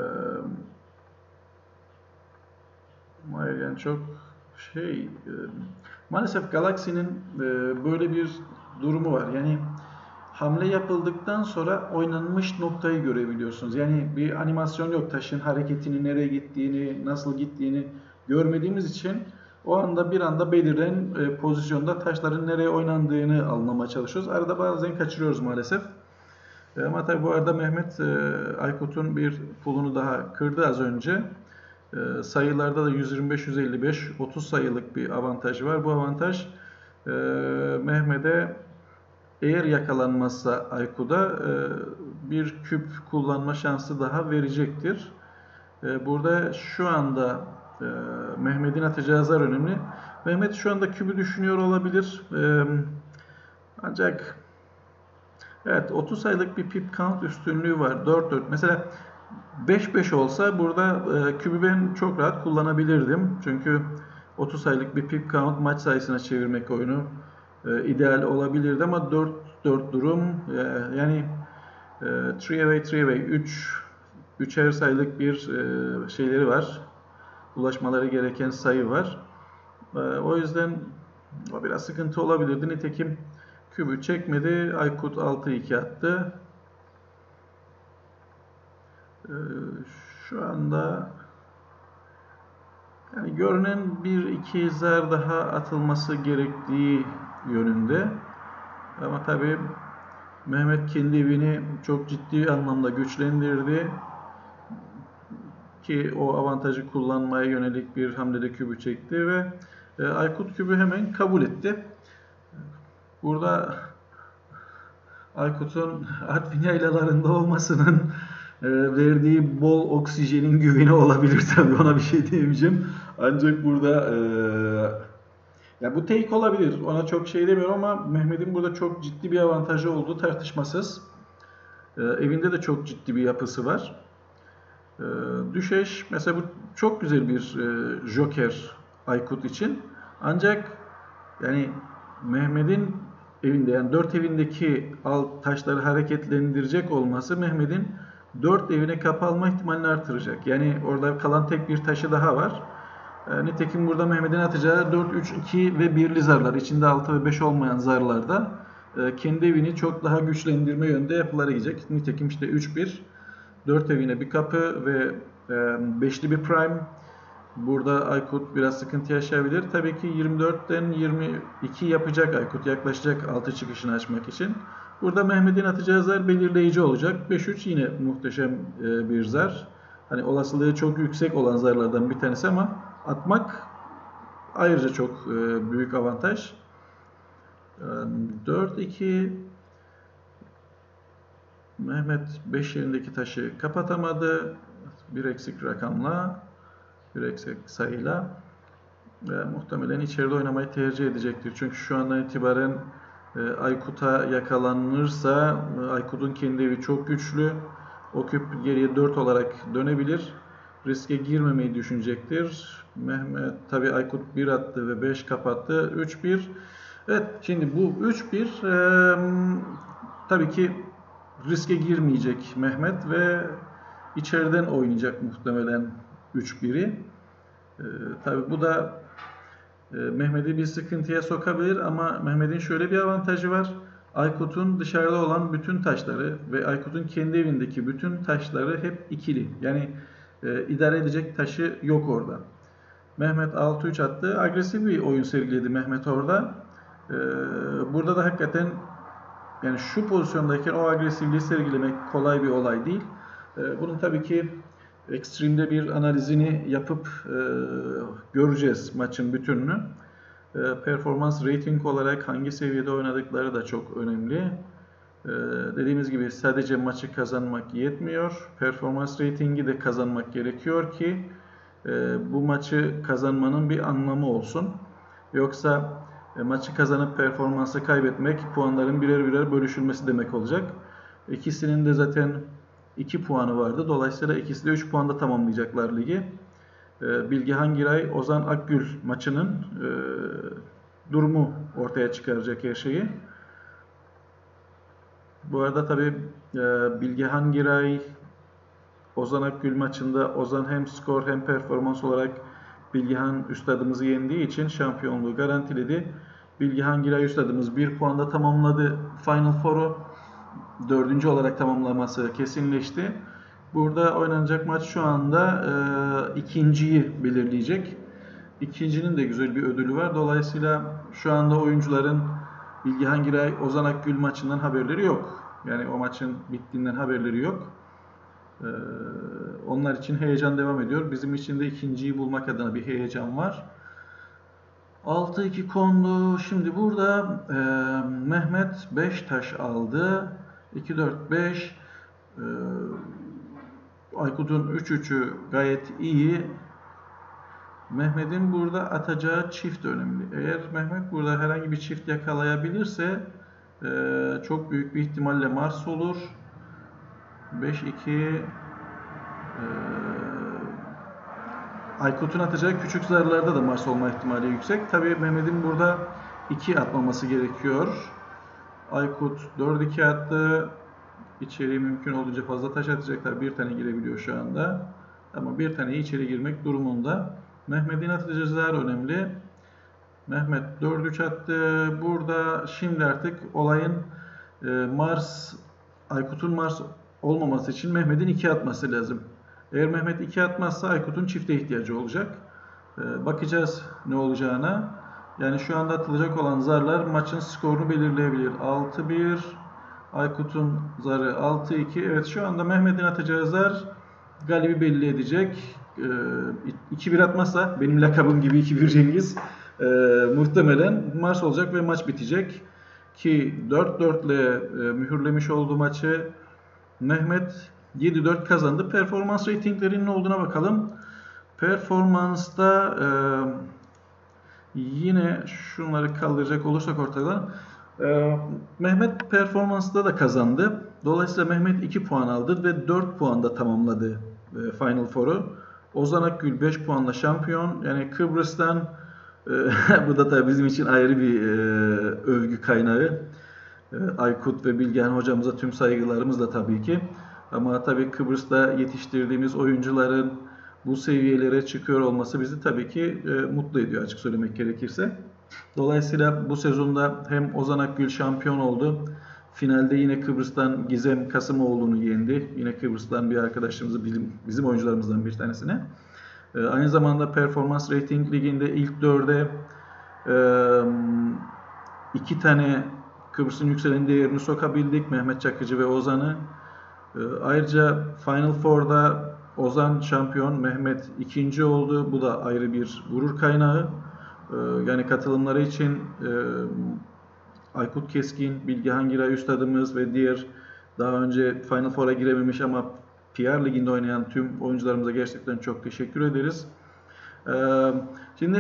yani çok şey e, maalesef Galaxy'nin e, böyle bir durumu var. Yani hamle yapıldıktan sonra oynanmış noktayı görebiliyorsunuz. Yani bir animasyon yok. Taşın hareketini, nereye gittiğini, nasıl gittiğini görmediğimiz için o anda bir anda belirlen e, pozisyonda taşların nereye oynandığını anlamaya çalışıyoruz. Arada bazen kaçırıyoruz maalesef. E, ama tabii bu arada Mehmet e, Aykut'un bir pulunu daha kırdı az önce. E, sayılarda da yüz yirmi beş yüz elli beş otuz sayılık bir avantajı var. Bu avantaj e, Mehmet'e eğer yakalanmazsa Aykut'a e, bir küp kullanma şansı daha verecektir. E, burada şu anda e, Mehmet'in atacağı zar önemli. Mehmet şu anda kübü düşünüyor olabilir. E, ancak evet otuz sayılık bir pip count üstünlüğü var. dört dört. Mesela beş beş olsa burada e, kübü ben çok rahat kullanabilirdim. Çünkü otuz sayılık bir pip count maç sayısına çevirmek oyunu e, ideal olabilirdi ama dört dört durum e, yani e, üç away üç away üç üçer sayılık bir e, şeyleri var. Ulaşmaları gereken sayı var. E, o yüzden o biraz sıkıntı olabilirdi. Nitekim kübü çekmedi. Aykut altı iki attı. E, şu anda yani görünen bir iki zar daha atılması gerektiği yönünde. Ama tabii Mehmet kendi evini çok ciddi anlamda güçlendirdi ki o avantajı kullanmaya yönelik bir hamlede kübü çekti ve e, Aykut kübü hemen kabul etti. Burada Aykut'un Artvin yaylalarında olmasının e, verdiği bol oksijenin güveni olabilir tabii, ona bir şey diyemeyeceğim. Ancak burada e, ya bu take olabilir, ona çok şey demiyorum ama Mehmet'in burada çok ciddi bir avantajı olduğu tartışmasız. E, evinde de çok ciddi bir yapısı var. E, düşeş mesela bu çok güzel bir e, joker Aykut için. Ancak yani Mehmet'in evinde, yani dört evindeki alt taşları hareketlendirecek olması Mehmet'in dört evine kapı alma ihtimalini artıracak. Yani orada kalan tek bir taşı daha var. E, nitekim burada Mehmet'in atacağı dört, üç, iki ve birli zarlar, içinde altı ve beş olmayan zarlarda e, kendi evini çok daha güçlendirme yönde yapılara gidecek. Nitekim işte üç bir, dört evine bir kapı ve e, beşli bir prime. Burada Aykut biraz sıkıntı yaşayabilir. Tabii ki yirmi dörtten yirmi iki yapacak Aykut, yaklaşacak altı çıkışını açmak için. Burada Mehmet'in atacağı zar belirleyici olacak. beş üç yine muhteşem bir zar. Hani olasılığı çok yüksek olan zarlardan bir tanesi ama atmak ayrıca çok büyük avantaj. dört iki, Mehmet beş yerindeki taşı kapatamadı. Bir eksik rakamla, bir eksik sayıyla. Ve muhtemelen içeride oynamayı tercih edecektir. Çünkü şu andan itibaren e, Aykut'a yakalanırsa e, Aykut'un kendi evi çok güçlü. O küp geriye dört olarak dönebilir. Riske girmemeyi düşünecektir. Mehmet tabi Aykut bir attı ve beş kapattı. üç bir. Evet, şimdi bu üç bir e, tabii ki riske girmeyecek Mehmet ve içeriden oynayacak muhtemelen üç biri. E, tabi bu da e, Mehmet'i bir sıkıntıya sokabilir ama Mehmet'in şöyle bir avantajı var. Aykut'un dışarıda olan bütün taşları ve Aykut'un kendi evindeki bütün taşları hep ikili. Yani e, idare edecek taşı yok orada. Mehmet altı üç attı. Agresif bir oyun sergiledi Mehmet orada. E, burada da hakikaten yani şu pozisyondayken o agresifliği sergilemek kolay bir olay değil. E, bunun tabii ki ekstremde bir analizini yapıp e, göreceğiz maçın bütününü. E, performans rating olarak hangi seviyede oynadıkları da çok önemli. E, dediğimiz gibi sadece maçı kazanmak yetmiyor. Performans ratingi de kazanmak gerekiyor ki e, bu maçı kazanmanın bir anlamı olsun. Yoksa e, maçı kazanıp performansı kaybetmek puanların birer birer bölüşülmesi demek olacak. İkisinin de zaten iki puanı vardı. Dolayısıyla ikisi de üç puanda tamamlayacaklar ligi. Bilgehan Giray, Ozan Akgül maçının e, durumu ortaya çıkaracak her şeyi. Bu arada tabii e, Bilgehan Giray, Ozan Akgül maçında Ozan hem skor hem performans olarak Bilgehan üstadımızı yendiği için şampiyonluğu garantiledi. Bilgehan Giray üstadımız bir puanda tamamladı Final Four'u. Dördüncü olarak tamamlaması kesinleşti. Burada oynanacak maç şu anda e, ikinciyi belirleyecek. İkincinin de güzel bir ödülü var. Dolayısıyla şu anda oyuncuların Bilgehan Giray, Ozan Akgül maçından haberleri yok. Yani o maçın bittiğinden haberleri yok. E, onlar için heyecan devam ediyor. Bizim için de ikinciyi bulmak adına bir heyecan var. altı iki kondu. Şimdi burada e, Mehmet beş taş aldı. iki dört beş. E, Aykut'un üç üçü gayet iyi. Mehmet'in burada atacağı çift önemli. Eğer Mehmet burada herhangi bir çift yakalayabilirse e, çok büyük bir ihtimalle Mars olur. beş iki. E, Aykut'un atacağı küçük zarlarda da Mars olma ihtimali yüksek. Tabii Mehmet'in burada iki atmaması gerekiyor. Aykut dört iki attı. İçeriye mümkün olduğunca fazla taş atacaklar. Bir tane girebiliyor şu anda. Ama bir tane içeri girmek durumunda. Mehmet'in atacağı zar önemli. Mehmet dört üç attı. Burada şimdi artık olayın e, Mars, Aykut'un Mars olmaması için Mehmet'in iki atması lazım. Eğer Mehmet iki atmazsa Aykut'un çifte ihtiyacı olacak. E, bakacağız ne olacağına. Yani şu anda atılacak olan zarlar maçın skorunu belirleyebilir. altı bir, Aykut'un zarı altı iki. Evet, şu anda Mehmet'in atacağı zar galibi belli edecek. E, iki bir atmazsa benim lakabım gibi iki bir Cengiz e, muhtemelen Mars olacak ve maç bitecek. Ki dört dört ile e, mühürlemiş olduğu maçı Mehmet yedi dört kazandı. Performans ratinglerinin ne olduğuna bakalım. Performansta e, yine şunları kaldıracak olursak ortadan e, Mehmet performansta da kazandı. Dolayısıyla Mehmet iki puan aldı ve dört puanda tamamladı e, Final Four'u. Ozan Akgül beş puanla şampiyon. Yani Kıbrıs'tan e, bu da tabii bizim için ayrı bir e, övgü kaynağı. E, Aykut ve Bilgehan hocamıza tüm saygılarımızla tabii ki. Ama tabii Kıbrıs'ta yetiştirdiğimiz oyuncuların bu seviyelere çıkıyor olması bizi tabii ki e, mutlu ediyor, açık söylemek gerekirse. Dolayısıyla bu sezonda hem Ozan Akgül şampiyon oldu. Finalde yine Kıbrıs'tan Gizem Kasımoğlu'nu yendi. Yine Kıbrıs'tan bir arkadaşımızı, bizim, bizim oyuncularımızdan bir tanesine. E, aynı zamanda Performans Rating Ligi'nde ilk dörde e, iki tane Kıbrıs'ın yükselen değerini sokabildik. Mehmet Çakıcı ve Ozan'ı. E, ayrıca Final Four'da Ozan şampiyon, Mehmet ikinci oldu. Bu da ayrı bir gurur kaynağı. Ee, yani katılımları için e, Aykut Keskin, Bilgehan Giray Üstadımız ve diğer daha önce Final Four'a girememiş ama P R Ligi'nde oynayan tüm oyuncularımıza gerçekten çok teşekkür ederiz. Ee, şimdi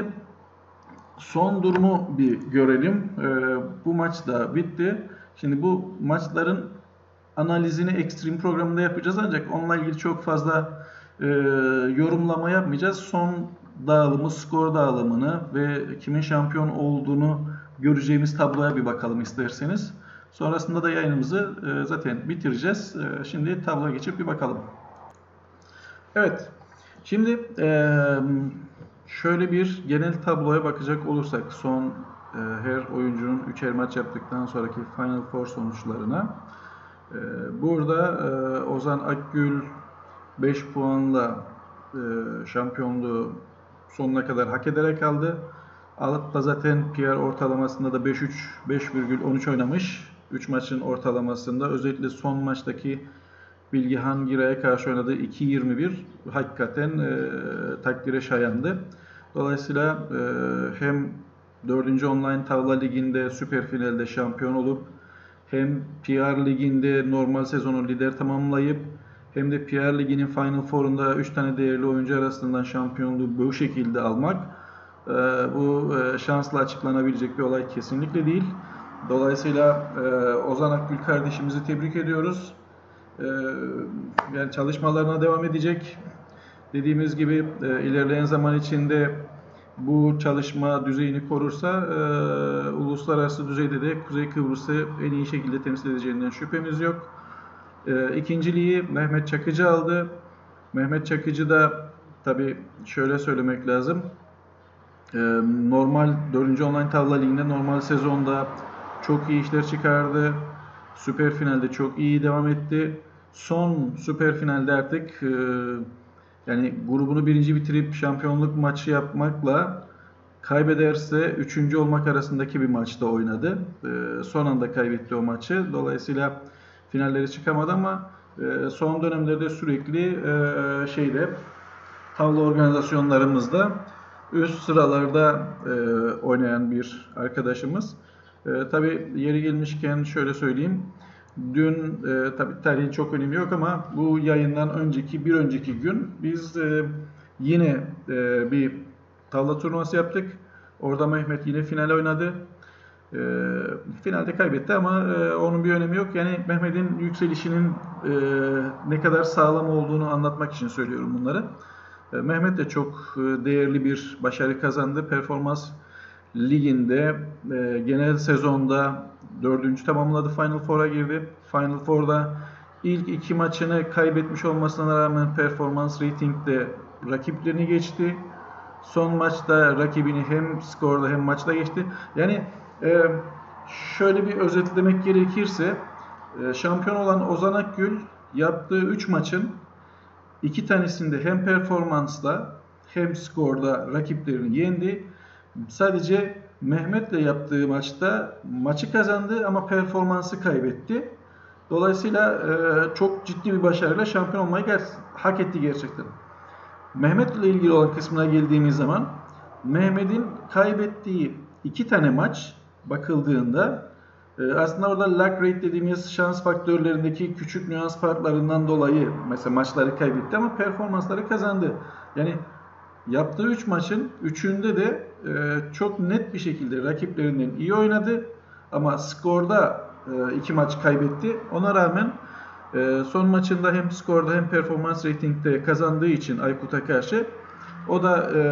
son durumu bir görelim. Ee, bu maç da bitti. Şimdi bu maçların analizini Extreme programında yapacağız ancak onunla ilgili çok fazla e, yorumlama yapmayacağız. Son dağılımı, skor dağılımını ve kimin şampiyon olduğunu göreceğimiz tabloya bir bakalım isterseniz. Sonrasında da yayınımızı e, zaten bitireceğiz. E, şimdi tabloya geçip bir bakalım. Evet, şimdi e, şöyle bir genel tabloya bakacak olursak son e, her oyuncunun üçer maç yaptıktan sonraki Final Four sonuçlarına. Burada Ozan Akgül beş puanla şampiyonluğu sonuna kadar hak ederek aldı. Altta zaten P R ortalamasında da beş üç, beş virgül on üç oynamış. üç maçın ortalamasında özellikle son maçtaki Bilgehan Giray'a karşı oynadığı iki yirmi bir hakikaten e, takdire şayandı. Dolayısıyla e, hem dördüncü online tavla liginde süper finalde şampiyon olup hem P R Ligi'nde normal sezonu lider tamamlayıp hem de P R Ligi'nin Final Four'unda üç tane değerli oyuncu arasından şampiyonluğu bu şekilde almak bu şansla açıklanabilecek bir olay kesinlikle değil. Dolayısıyla Ozan Akgül kardeşimizi tebrik ediyoruz. Yani çalışmalarına devam edecek. Dediğimiz gibi ilerleyen zaman içinde bu çalışma düzeyini korursa e, uluslararası düzeyde de Kuzey Kıbrıs'ı en iyi şekilde temsil edeceğinden şüphemiz yok. E, ikinciliği Mehmet Çakıcı aldı. Mehmet Çakıcı da tabii şöyle söylemek lazım. E, normal dördüncü online tavla liginde normal sezonda çok iyi işler çıkardı. Süper finalde çok iyi devam etti. Son süper finalde artık e, yani grubunu birinci bitirip şampiyonluk maçı yapmakla kaybederse üçüncü olmak arasındaki bir maçta oynadı. E, son anda kaybetti o maçı. Dolayısıyla finallere çıkamadı ama e, son dönemlerde sürekli e, şeyde tavla organizasyonlarımızda üst sıralarda e, oynayan bir arkadaşımız. E, tabii yeri gelmişken şöyle söyleyeyim. Dün e, tabii tarihin çok önemi yok ama bu yayından önceki bir önceki gün biz e, yine e, bir tavla turnuvası yaptık. Orada Mehmet yine final oynadı. E, finalde kaybetti ama e, onun bir önemi yok. Yani Mehmet'in yükselişinin e, ne kadar sağlam olduğunu anlatmak için söylüyorum bunları. E, Mehmet de çok e, değerli bir başarı kazandı. Performans Ligi'nde e, genel sezonda dördüncü tamamladı. Final Four'a girdi. Final Four'da ilk iki maçını kaybetmiş olmasına rağmen performans ratingde rakiplerini geçti. son maçta rakibini hem skorda hem maçta geçti. Yani e, şöyle bir özetlemek gerekirse e, şampiyon olan Ozan Akgül yaptığı üç maçın iki tanesinde hem performansla hem skorda rakiplerini yendi. Sadece Mehmet'le yaptığı maçta maçı kazandı ama performansı kaybetti. Dolayısıyla e, çok ciddi bir başarıyla şampiyon olmayı hak etti gerçekten. Mehmet'le ilgili olan kısmına geldiğimiz zaman Mehmet'in kaybettiği iki tane maç bakıldığında e, aslında orada luck rate dediğimiz şans faktörlerindeki küçük nüans farklarından dolayı mesela maçları kaybetti ama performansları kazandı. Yani yaptığı üç maçın üçünde de e, çok net bir şekilde rakiplerinden iyi oynadı ama skorda e, iki maç kaybetti. Ona rağmen e, son maçında hem skorda hem performans ratingde kazandığı için Aykut'a karşı o da e,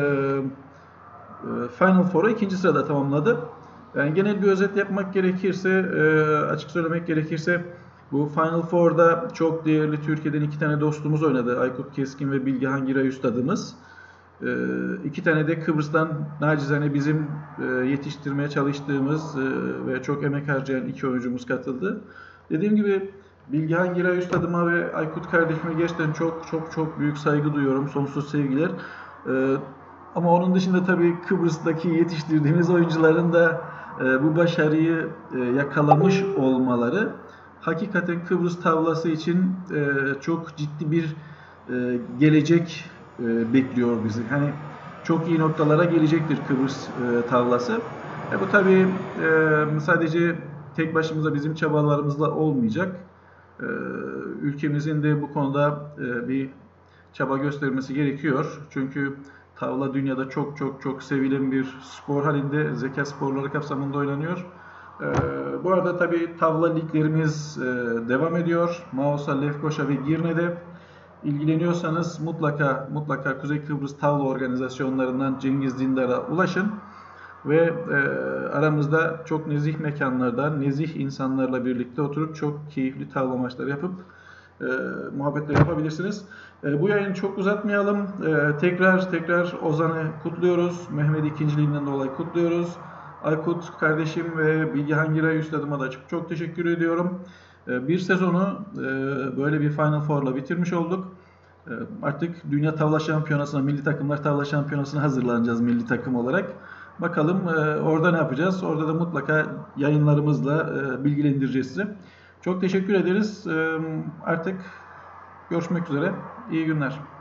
e, Final Four'u ikinci sırada tamamladı. Yani genel bir özet yapmak gerekirse, e, açık söylemek gerekirse bu Final Four'da çok değerli Türkiye'den iki tane dostumuz oynadı. Aykut Keskin ve Bilgehan Giray Üstadımız. E, iki tane de Kıbrıs'tan nacizane bizim e, yetiştirmeye çalıştığımız e, ve çok emek harcayan iki oyuncumuz katıldı. Dediğim gibi Bilgehan Giray Üstadıma ve Aykut kardeşime gerçekten çok çok çok büyük saygı duyuyorum. Sonsuz sevgiler. E, ama onun dışında tabii Kıbrıs'taki yetiştirdiğimiz oyuncuların da e, bu başarıyı e, yakalamış olmaları hakikaten Kıbrıs tavlası için e, çok ciddi bir e, gelecek e, bekliyor bizi. Hani çok iyi noktalara gelecektir Kıbrıs e, tavlası. E, bu tabii e, sadece tek başımıza bizim çabalarımızla olmayacak. E, ülkemizin de bu konuda e, bir çaba göstermesi gerekiyor. Çünkü tavla dünyada çok çok çok sevilen bir spor halinde, zeka sporları kapsamında oynanıyor. Ee, bu arada tabii tavla liglerimiz e, devam ediyor. Mausa, Lefkoşa ve Girne'de ilgileniyorsanız mutlaka mutlaka Kuzey Kıbrıs Tavla Organizasyonlarından Cengiz Dindar'a ulaşın ve e, aramızda çok nezih mekanlarda, nezih insanlarla birlikte oturup çok keyifli tavla maçları yapıp e, muhabbetler yapabilirsiniz. E, bu yayını çok uzatmayalım. E, tekrar tekrar Ozan'ı kutluyoruz. Mehmet ikinciliğinden dolayı kutluyoruz. Aykut kardeşim ve Bilgehan Giray Üstadıma da çok, çok teşekkür ediyorum. E, bir sezonu e, böyle bir Final Four'la bitirmiş olduk. E, artık Dünya Tavla Şampiyonası'na, Milli Takımlar Tavla Şampiyonası'na hazırlanacağız milli takım olarak. Bakalım e, orada ne yapacağız? Orada da mutlaka yayınlarımızla e, bilgilendireceğiz sizi. Çok teşekkür ederiz. E, artık görüşmek üzere. İyi günler.